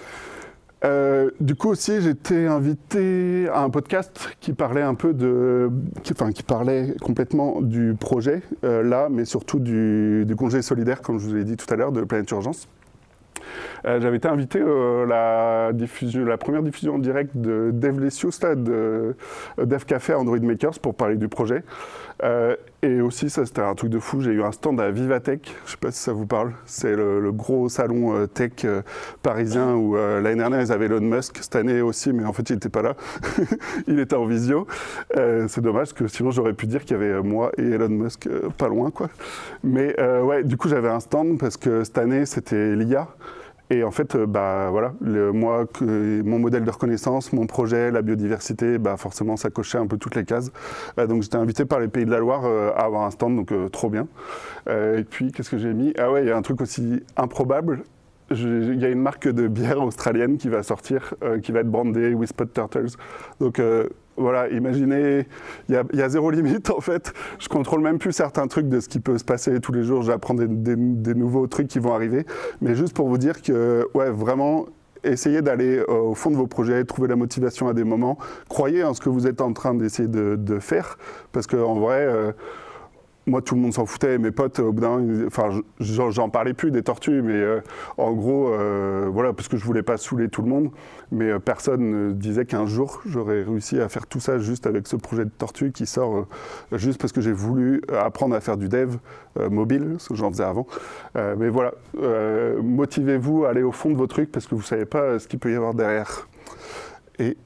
Euh, du coup aussi, j'ai été invité à un podcast qui parlait un peu de, qui, enfin, qui parlait complètement du projet euh, là, mais surtout du, du congé solidaire, comme je vous l'ai dit tout à l'heure, de Planète Urgence. Euh, J'avais été invité à euh, la, diffusion, la première diffusion en direct de Devlicious, là, de euh, Dev Café à Android Makers pour parler du projet. Euh, et aussi, ça c'était un truc de fou, j'ai eu un stand à Vivatech, je ne sais pas si ça vous parle, c'est le, le gros salon euh, tech euh, parisien où euh, l'année dernière ils avaient Elon Musk, cette année aussi, mais en fait il n'était pas là, il était en visio. Euh, c'est dommage, parce que sinon j'aurais pu dire qu'il y avait moi et Elon Musk euh, pas loin, quoi. Mais euh, ouais, du coup j'avais un stand parce que cette année c'était l'I A. Et en fait, bah, voilà, le, moi, que, mon modèle de reconnaissance, mon projet, la biodiversité, bah, forcément, ça cochait un peu toutes les cases. Euh, donc, j'étais invité par les Pays de la Loire euh, à avoir un stand, donc euh, trop bien. Euh, et puis, qu'est-ce que j'ai mis? Ah ouais, il y a un truc aussi improbable. Il y a une marque de bière australienne qui va sortir, euh, qui va être brandée Whispered Turtles. Donc, euh, voilà, imaginez, il y, y a zéro limite en fait. Je contrôle même plus certains trucs de ce qui peut se passer tous les jours. J'apprends des, des, des nouveaux trucs qui vont arriver. Mais juste pour vous dire que, ouais, vraiment, essayez d'aller euh, au fond de vos projets, trouver la motivation à des moments. Croyez en ce que vous êtes en train d'essayer de, de faire, parce qu'en vrai, euh, moi, tout le monde s'en foutait, mes potes, au bout d'un moment, enfin, j'en parlais plus des tortues, mais euh, en gros, euh, voilà, parce que je voulais pas saouler tout le monde, mais euh, personne ne disait qu'un jour, j'aurais réussi à faire tout ça juste avec ce projet de tortue qui sort euh, juste parce que j'ai voulu apprendre à faire du dev euh, mobile, ce que j'en faisais avant. Euh, mais voilà, euh, motivez-vous à aller au fond de vos trucs parce que vous savez pas ce qu'il peut y avoir derrière. Et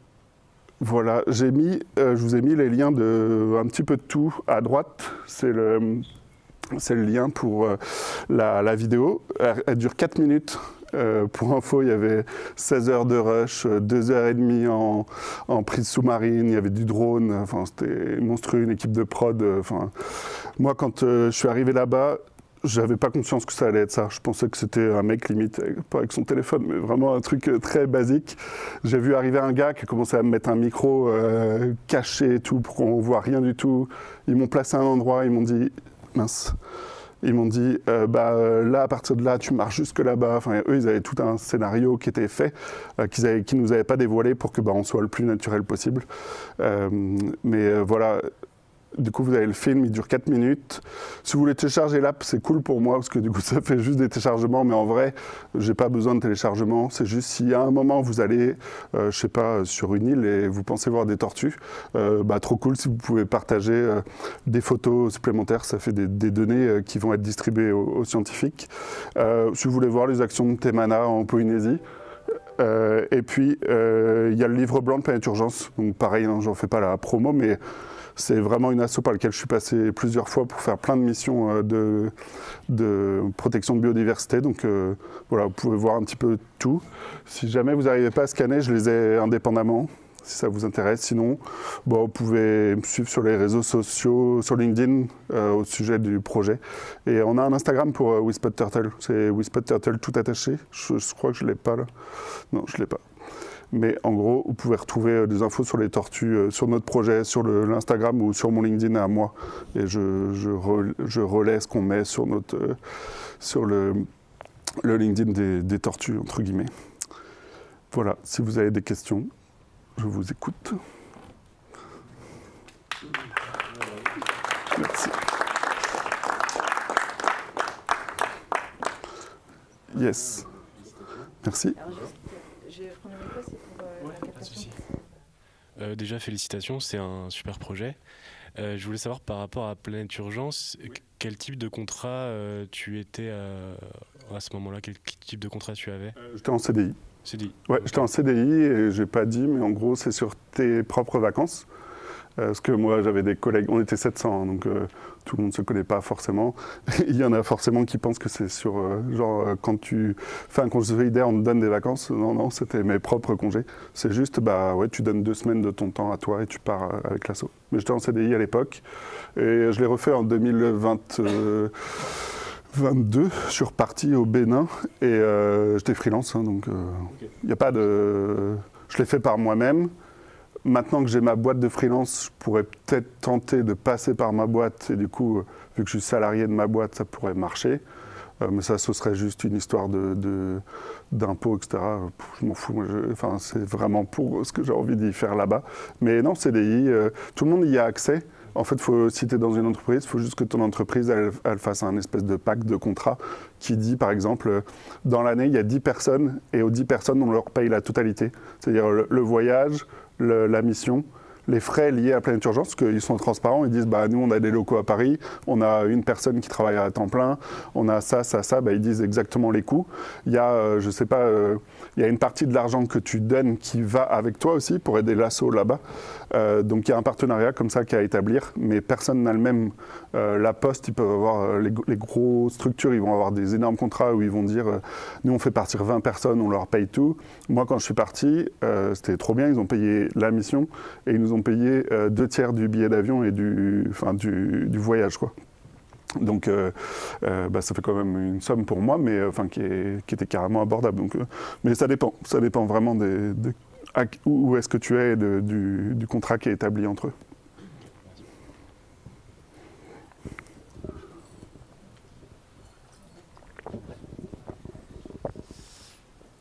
voilà, j'ai mis, euh, je vous ai mis les liens de un petit peu de tout à droite. C'est le, c'est le lien pour euh, la, la vidéo. Elle, elle dure quatre minutes. Euh, pour info, il y avait seize heures de rush, deux heures trente en, en prise sous-marine, il y avait du drone. Enfin, c'était monstrueux, une équipe de prod. Enfin, moi, quand euh, je suis arrivé là-bas, j'avais pas conscience que ça allait être ça. Je pensais que c'était un mec limite, pas avec son téléphone, mais vraiment un truc très basique. J'ai vu arriver un gars qui a commencé à me mettre un micro euh, caché et tout pour qu'on voit rien du tout. Ils m'ont placé à un endroit, ils m'ont dit, mince, ils m'ont dit, euh, bah là à partir de là, tu marches jusque là-bas. Enfin, eux, ils avaient tout un scénario qui était fait, euh, qu'ils avaient, qu'ils nous avaient pas dévoilé pour que bah on soit le plus naturel possible. Euh, mais euh, voilà. Du coup, vous avez le film, il dure quatre minutes. Si vous voulez télécharger l'app, c'est cool pour moi, parce que du coup, ça fait juste des téléchargements, mais en vrai, j'ai pas besoin de téléchargement. C'est juste si à un moment, vous allez, euh, je sais pas, sur une île et vous pensez voir des tortues, euh, bah, trop cool si vous pouvez partager euh, des photos supplémentaires. Ça fait des, des données euh, qui vont être distribuées aux, aux scientifiques. Euh, si vous voulez voir les actions de Temana en Polynésie, euh, et puis, euh, il y a le livre blanc de Planète Urgence. Donc pareil, hein, j'en fais pas la promo, mais c'est vraiment une asso par laquelle je suis passé plusieurs fois pour faire plein de missions euh, de, de protection de biodiversité. Donc euh, voilà, vous pouvez voir un petit peu tout. Si jamais vous n'arrivez pas à scanner, je les ai indépendamment, si ça vous intéresse. Sinon, bon, vous pouvez me suivre sur les réseaux sociaux, sur LinkedIn, euh, au sujet du projet. Et on a un Instagram pour euh, Whispered Turtle. C'est Whispered Turtle tout attaché. Je, je crois que je ne l'ai pas là. Non, je ne l'ai pas. Mais en gros, vous pouvez retrouver des infos sur les tortues, sur notre projet, sur l'Instagram ou sur mon LinkedIn à moi. Et je, je, relais, je relais ce qu'on met sur, notre, sur le, le LinkedIn des, des tortues, entre guillemets. Voilà, si vous avez des questions, je vous écoute. Merci. Yes. Merci. Euh, déjà, félicitations, c'est un super projet. Euh, je voulais savoir par rapport à Planète Urgence, quel type de contrat euh, tu étais euh, à ce moment-là, quel type de contrat tu avais? euh, J'étais en C D I. C D I. Ouais, Okay. j'étais en C D I et j'ai pas dit, mais en gros, c'est sur tes propres vacances. Euh, parce que moi, j'avais des collègues, on était sept cents, hein, donc euh, tout le monde ne se connaît pas forcément. Il y en a forcément qui pensent que c'est sur, euh, genre, euh, quand tu fais un congé solidaire, on te donne des vacances. Non, non, c'était mes propres congés. C'est juste, bah ouais, tu donnes deux semaines de ton temps à toi et tu pars euh, avec l'asso. Mais j'étais en C D I à l'époque et je l'ai refait en deux mille vingt. Euh, vingt-deux, je suis reparti au Bénin et euh, j'étais freelance, hein, donc il euh, n'y a pas de... Je l'ai fait par moi-même. Maintenant que j'ai ma boîte de freelance, je pourrais peut-être tenter de passer par ma boîte et du coup, vu que je suis salarié de ma boîte, ça pourrait marcher. Euh, mais ça, ce serait juste une histoire de, de, d'impôts, et cetera. Je m'en fous. Moi, je, enfin, c'est vraiment pour ce que j'ai envie d'y faire là-bas. Mais non, C D I, euh, tout le monde y a accès. En fait, faut, si tu es dans une entreprise, il faut juste que ton entreprise elle, elle fasse un espèce de pacte de contrat qui dit, par exemple, dans l'année, il y a dix personnes et aux dix personnes, on leur paye la totalité. C'est-à-dire le, le voyage, le, la mission, les frais liés à Planète Urgence, parce qu'ils sont transparents, ils disent bah, nous on a des locaux à Paris, on a une personne qui travaille à temps plein, on a ça, ça, ça, bah, ils disent exactement les coûts. Il y a, euh, je sais pas, euh, il y a une partie de l'argent que tu donnes qui va avec toi aussi pour aider l'asso là-bas. Euh, donc il y a un partenariat comme ça qui à établir, mais personne n'a le même. Euh, la Poste, ils peuvent avoir, euh, les, les grosses structures, ils vont avoir des énormes contrats où ils vont dire euh, nous on fait partir vingt personnes, on leur paye tout. Moi quand je suis parti, euh, c'était trop bien, ils ont payé la mission et ils nous ont payé euh, deux tiers du billet d'avion et du, enfin, du, du voyage, quoi. Donc euh, euh, bah, ça fait quand même une somme pour moi, mais enfin qui, est, qui était carrément abordable. Donc, euh, mais ça dépend, ça dépend vraiment des, des, à, où est-ce que tu es et de, du, du contrat qui est établi entre eux.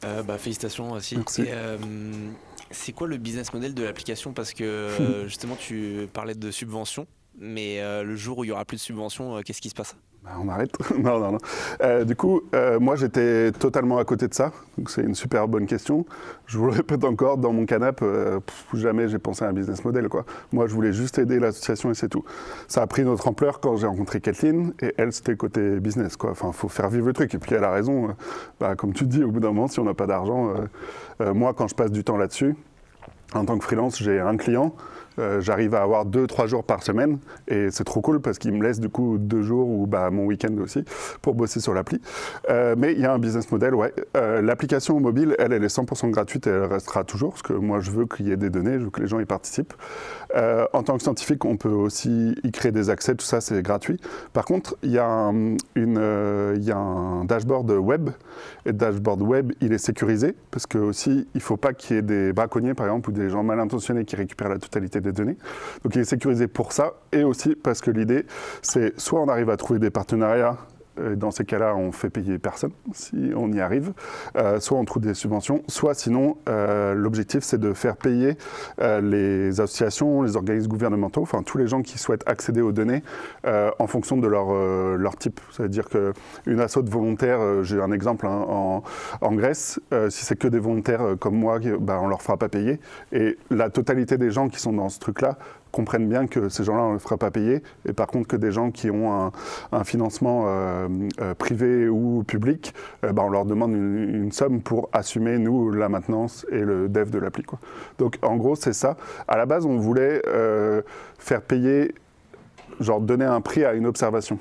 Euh, bah, félicitations aussi. Merci. Et, euh, c'est quoi le business model de l'application? Parce que euh, justement, tu parlais de subventions, mais euh, le jour où il n'y aura plus de subventions, euh, qu'est-ce qui se passe? Bah, on arrête. Non, non, non. Euh, du coup, euh, moi, j'étais totalement à côté de ça. Donc, c'est une super bonne question. Je vous le répète encore, dans mon canapé, euh, pff, jamais j'ai pensé à un business model, quoi. Moi, je voulais juste aider l'association et c'est tout. Ça a pris notre ampleur quand j'ai rencontré Kathleen et elle, c'était côté business, quoi. Enfin, il faut faire vivre le truc. Et puis, elle a raison. Euh, bah, comme tu dis, au bout d'un moment, si on n'a pas d'argent, euh, euh, moi, quand je passe du temps là-dessus, en tant que freelance, j'ai un client. Euh, j'arrive à avoir deux, trois jours par semaine et c'est trop cool parce qu'il me laisse du coup deux jours ou bah, mon week-end aussi pour bosser sur l'appli. Euh, mais il y a un business model, ouais. Euh, L'application mobile, elle, elle est cent pour cent gratuite et elle restera toujours parce que moi je veux qu'il y ait des données, je veux que les gens y participent. Euh, en tant que scientifique, on peut aussi y créer des accès, tout ça c'est gratuit. Par contre, il y a un, une, euh, il y a un dashboard web et le dashboard web, il est sécurisé parce que aussi il ne faut pas qu'il y ait des braconniers par exemple ou des gens mal intentionnés qui récupèrent la totalité des données. Donc il est sécurisé pour ça et aussi parce que l'idée c'est soit on arrive à trouver des partenariats. Dans ces cas-là, on fait payer personne, si on y arrive. Euh, soit on trouve des subventions, soit sinon, euh, l'objectif, c'est de faire payer euh, les associations, les organismes gouvernementaux, enfin tous les gens qui souhaitent accéder aux données euh, en fonction de leur, euh, leur type. Ça veut dire qu'une asso de volontaires, euh, j'ai un exemple hein, en, en Grèce, euh, si c'est que des volontaires euh, comme moi, bah, on ne leur fera pas payer. Et la totalité des gens qui sont dans ce truc-là, comprennent bien que ces gens-là, on ne les fera pas payer. Et par contre, que des gens qui ont un, un financement euh, euh, privé ou public, euh, bah, on leur demande une, une somme pour assumer, nous, la maintenance et le dev de l'appli, quoi. Donc, en gros, c'est ça. À la base, on voulait euh, faire payer, genre donner un prix à une observation.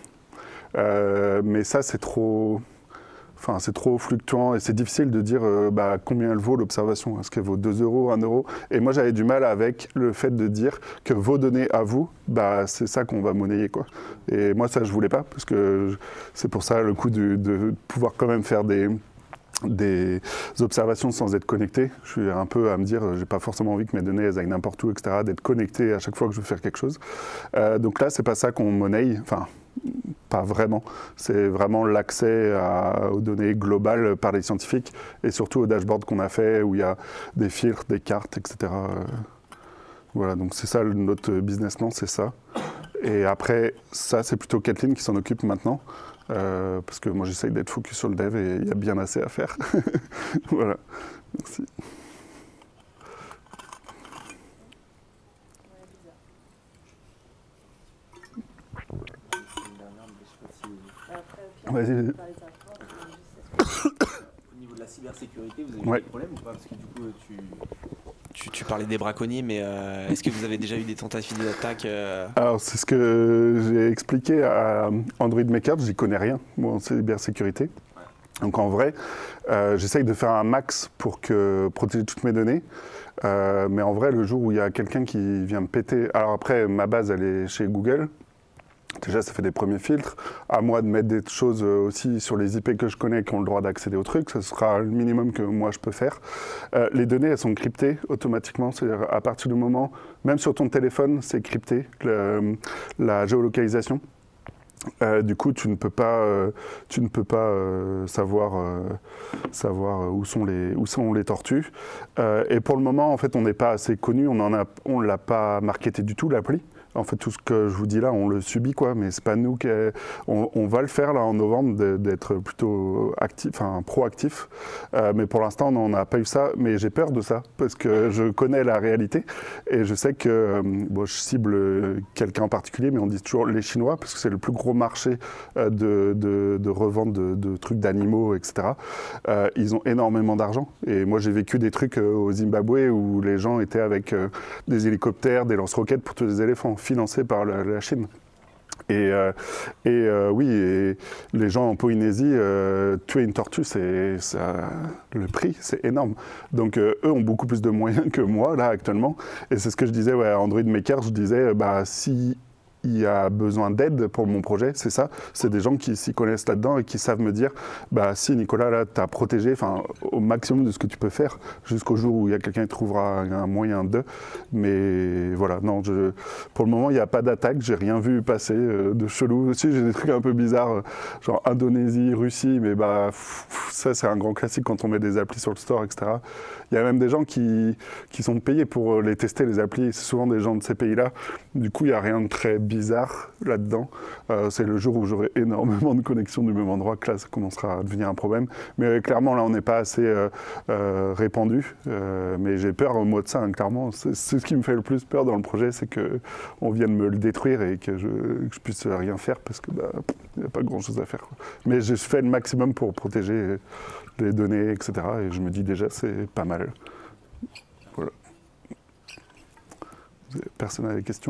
Euh, mais ça, c'est trop... Enfin, c'est trop fluctuant et c'est difficile de dire euh, bah, combien elle vaut l'observation. Est-ce qu'elle vaut deux euros, un euro? Et moi, j'avais du mal avec le fait de dire que vos données à vous, bah, c'est ça qu'on va monnayer, quoi. Et moi, ça, je voulais pas, parce que c'est pour ça le coup de, de pouvoir quand même faire des, des observations sans être connecté. Je suis un peu à me dire, j'ai pas forcément envie que mes données elles aillent n'importe où, et cetera, d'être connecté à chaque fois que je veux faire quelque chose. Euh, donc là, c'est pas ça qu'on monnaie. Enfin, pas vraiment. C'est vraiment l'accès aux données globales par les scientifiques et surtout au dashboard qu'on a fait où il y a des filtres, des cartes, et cetera. Voilà, donc c'est ça notre business plan, c'est ça. Et après, ça, c'est plutôt Kathleen qui s'en occupe maintenant. Euh, parce que moi, j'essaye d'être focus sur le dev et il y a bien assez à faire. Voilà, merci. Vas-y, vas-y. Au niveau de la cybersécurité, vous avez Ouais. eu des problèmes ou pas? Parce que du coup, tu, tu, tu parlais des braconniers, mais euh, est-ce que vous avez déjà eu des tentatives d'attaque euh... Alors, c'est ce que j'ai expliqué à Android Maker, j'y connais rien, moi, en cybersécurité. Ouais. Donc, en vrai, euh, j'essaye de faire un max pour que, protéger toutes mes données. Euh, mais en vrai, le jour où il y a quelqu'un qui vient me péter... Alors après, ma base, elle est chez Google. Déjà, ça fait des premiers filtres. À moi de mettre des choses aussi sur les I P que je connais qui ont le droit d'accéder au truc. Ce sera le minimum que moi je peux faire. Euh, les données, elles sont cryptées automatiquement. C'est-à-dire à partir du moment, même sur ton téléphone, c'est crypté, le, la géolocalisation. Euh, du coup, tu ne peux pas, euh, tu ne peux pas euh, savoir, euh, savoir où sont les, où sont les tortues. Euh, et pour le moment, en fait, on n'est pas assez connu. On en a, on l'a pas marketé du tout l'appli. En fait, tout ce que je vous dis là, on le subit, quoi, mais c'est pas nous qui... On, on va le faire, là, en novembre, d'être plutôt actif, enfin, proactif. Euh, mais pour l'instant, on n'a pas eu ça. Mais j'ai peur de ça, parce que je connais la réalité. Et je sais que... Euh, bon, je cible quelqu'un en particulier, mais on dit toujours les Chinois, parce que c'est le plus gros marché euh, de, de, de revente de, de trucs d'animaux, et cetera. Euh, ils ont énormément d'argent. Et moi, j'ai vécu des trucs euh, au Zimbabwe où les gens étaient avec euh, des hélicoptères, des lance-roquettes pour tuer des éléphants, financé par la, la Chine. Et, euh, et euh, oui, et les gens en Polynésie, euh, tuer une tortue, c'est ça, le prix, c'est énorme. Donc euh, eux ont beaucoup plus de moyens que moi, là, actuellement. Et c'est ce que je disais ouais, à Android Maker, je disais, bah, si il y a besoin d'aide pour mon projet, c'est ça. C'est des gens qui s'y connaissent là-dedans et qui savent me dire, bah si Nicolas, là, tu as protégé au maximum de ce que tu peux faire, jusqu'au jour où il y a quelqu'un qui trouvera un moyen de. Mais voilà, non, je, pour le moment, il n'y a pas d'attaque, j'ai rien vu passer euh, de chelou. Aussi, j'ai des trucs un peu bizarres, euh, genre Indonésie, Russie, mais bah pff, ça, c'est un grand classique quand on met des applis sur le store, et cetera. Il y a même des gens qui, qui sont payés pour les tester, les applis. C'est souvent des gens de ces pays-là. Du coup, il n'y a rien de très bizarre là-dedans. Euh, c'est le jour où j'aurai énormément de connexions du même endroit que là, ça commencera à devenir un problème. Mais euh, clairement, là, on n'est pas assez euh, euh, répandu. Euh, mais j'ai peur au mot de ça, hein, clairement. C'est, c'est ce qui me fait le plus peur dans le projet, c'est qu'on vienne me le détruire et que je ne puisse rien faire parce qu'il bah, n'y a pas grand-chose à faire, quoi. Mais j'ai fait le maximum pour protéger les données, et cetera. Et je me dis déjà, c'est pas mal. Voilà. Personne n'a des questions ?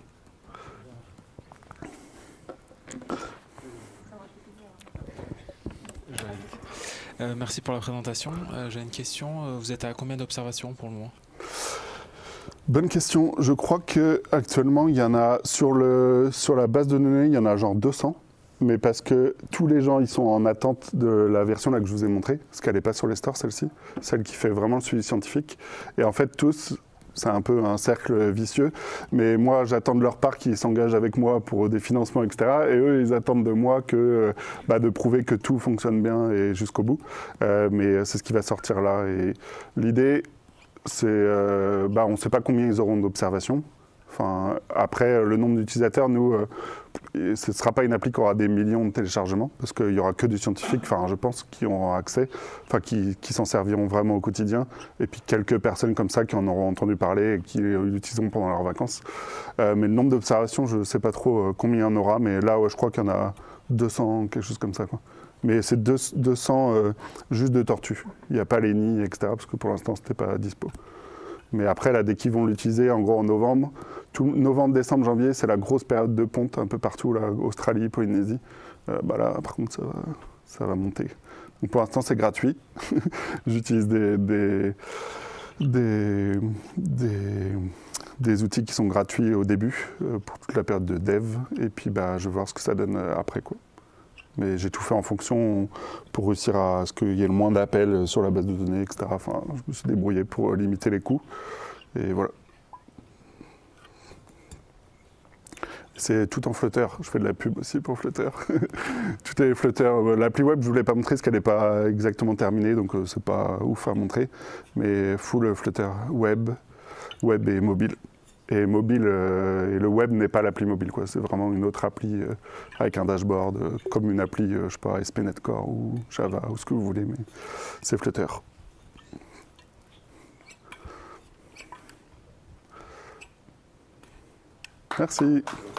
Euh, merci pour la présentation. Euh, j'ai une question. Vous êtes à combien d'observations pour le moment ? Bonne question. Je crois qu'actuellement, il y en a sur, le, sur la base de données, il y en a genre deux cents. Mais parce que tous les gens, ils sont en attente de la version là que je vous ai montrée, parce qu'elle n'est pas sur les stores, celle-ci, celle qui fait vraiment le suivi scientifique. Et en fait, tous, c'est un peu un cercle vicieux, mais moi, j'attends de leur part qu'ils s'engagent avec moi pour des financements, et cetera. Et eux, ils attendent de moi que, bah, de prouver que tout fonctionne bien et jusqu'au bout. Euh, mais c'est ce qui va sortir là. Et l'idée, c'est, euh, bah, on ne sait pas combien ils auront d'observations. Enfin, après, le nombre d'utilisateurs, nous, euh, ce ne sera pas une appli qui aura des millions de téléchargements, parce qu'il n'y aura que des scientifiques, enfin, je pense, qui auront accès, enfin, qui, qui s'en serviront vraiment au quotidien, et puis quelques personnes comme ça qui en auront entendu parler et qui l'utiliseront pendant leurs vacances. Euh, mais le nombre d'observations, je ne sais pas trop combien il y en aura, mais là, ouais, je crois qu'il y en a deux cents, quelque chose comme ça, quoi. Mais c'est deux cents euh, juste de tortues. Il n'y a pas les nids, et cetera, parce que pour l'instant, ce n'était pas dispo. Mais après, là, dès qu'ils vont l'utiliser, en gros en novembre, tout, novembre, décembre, janvier, c'est la grosse période de ponte un peu partout, là, Australie, Polynésie. Euh, bah là, par contre, ça va, ça va monter. Donc pour l'instant, c'est gratuit. J'utilise des, des, des, des, des outils qui sont gratuits au début, euh, pour toute la période de dev. Et puis, bah, je vais voir ce que ça donne après, quoi. Mais j'ai tout fait en fonction pour réussir à ce qu'il y ait le moins d'appels sur la base de données, et cetera. Enfin, je me suis débrouillé pour limiter les coûts. Et voilà. C'est tout en Flutter. Je fais de la pub aussi pour Flutter. Tout est Flutter. L'appli web, je ne voulais pas montrer parce qu'elle n'est pas exactement terminée, donc c'est pas ouf à montrer. Mais full Flutter web, web et mobile. Et mobile, euh, et le web n'est pas l'appli mobile, quoi. C'est vraiment une autre appli euh, avec un dashboard, euh, comme une appli, euh, je sais pas, S P Net Core ou Java ou ce que vous voulez, mais c'est Flutter. Merci.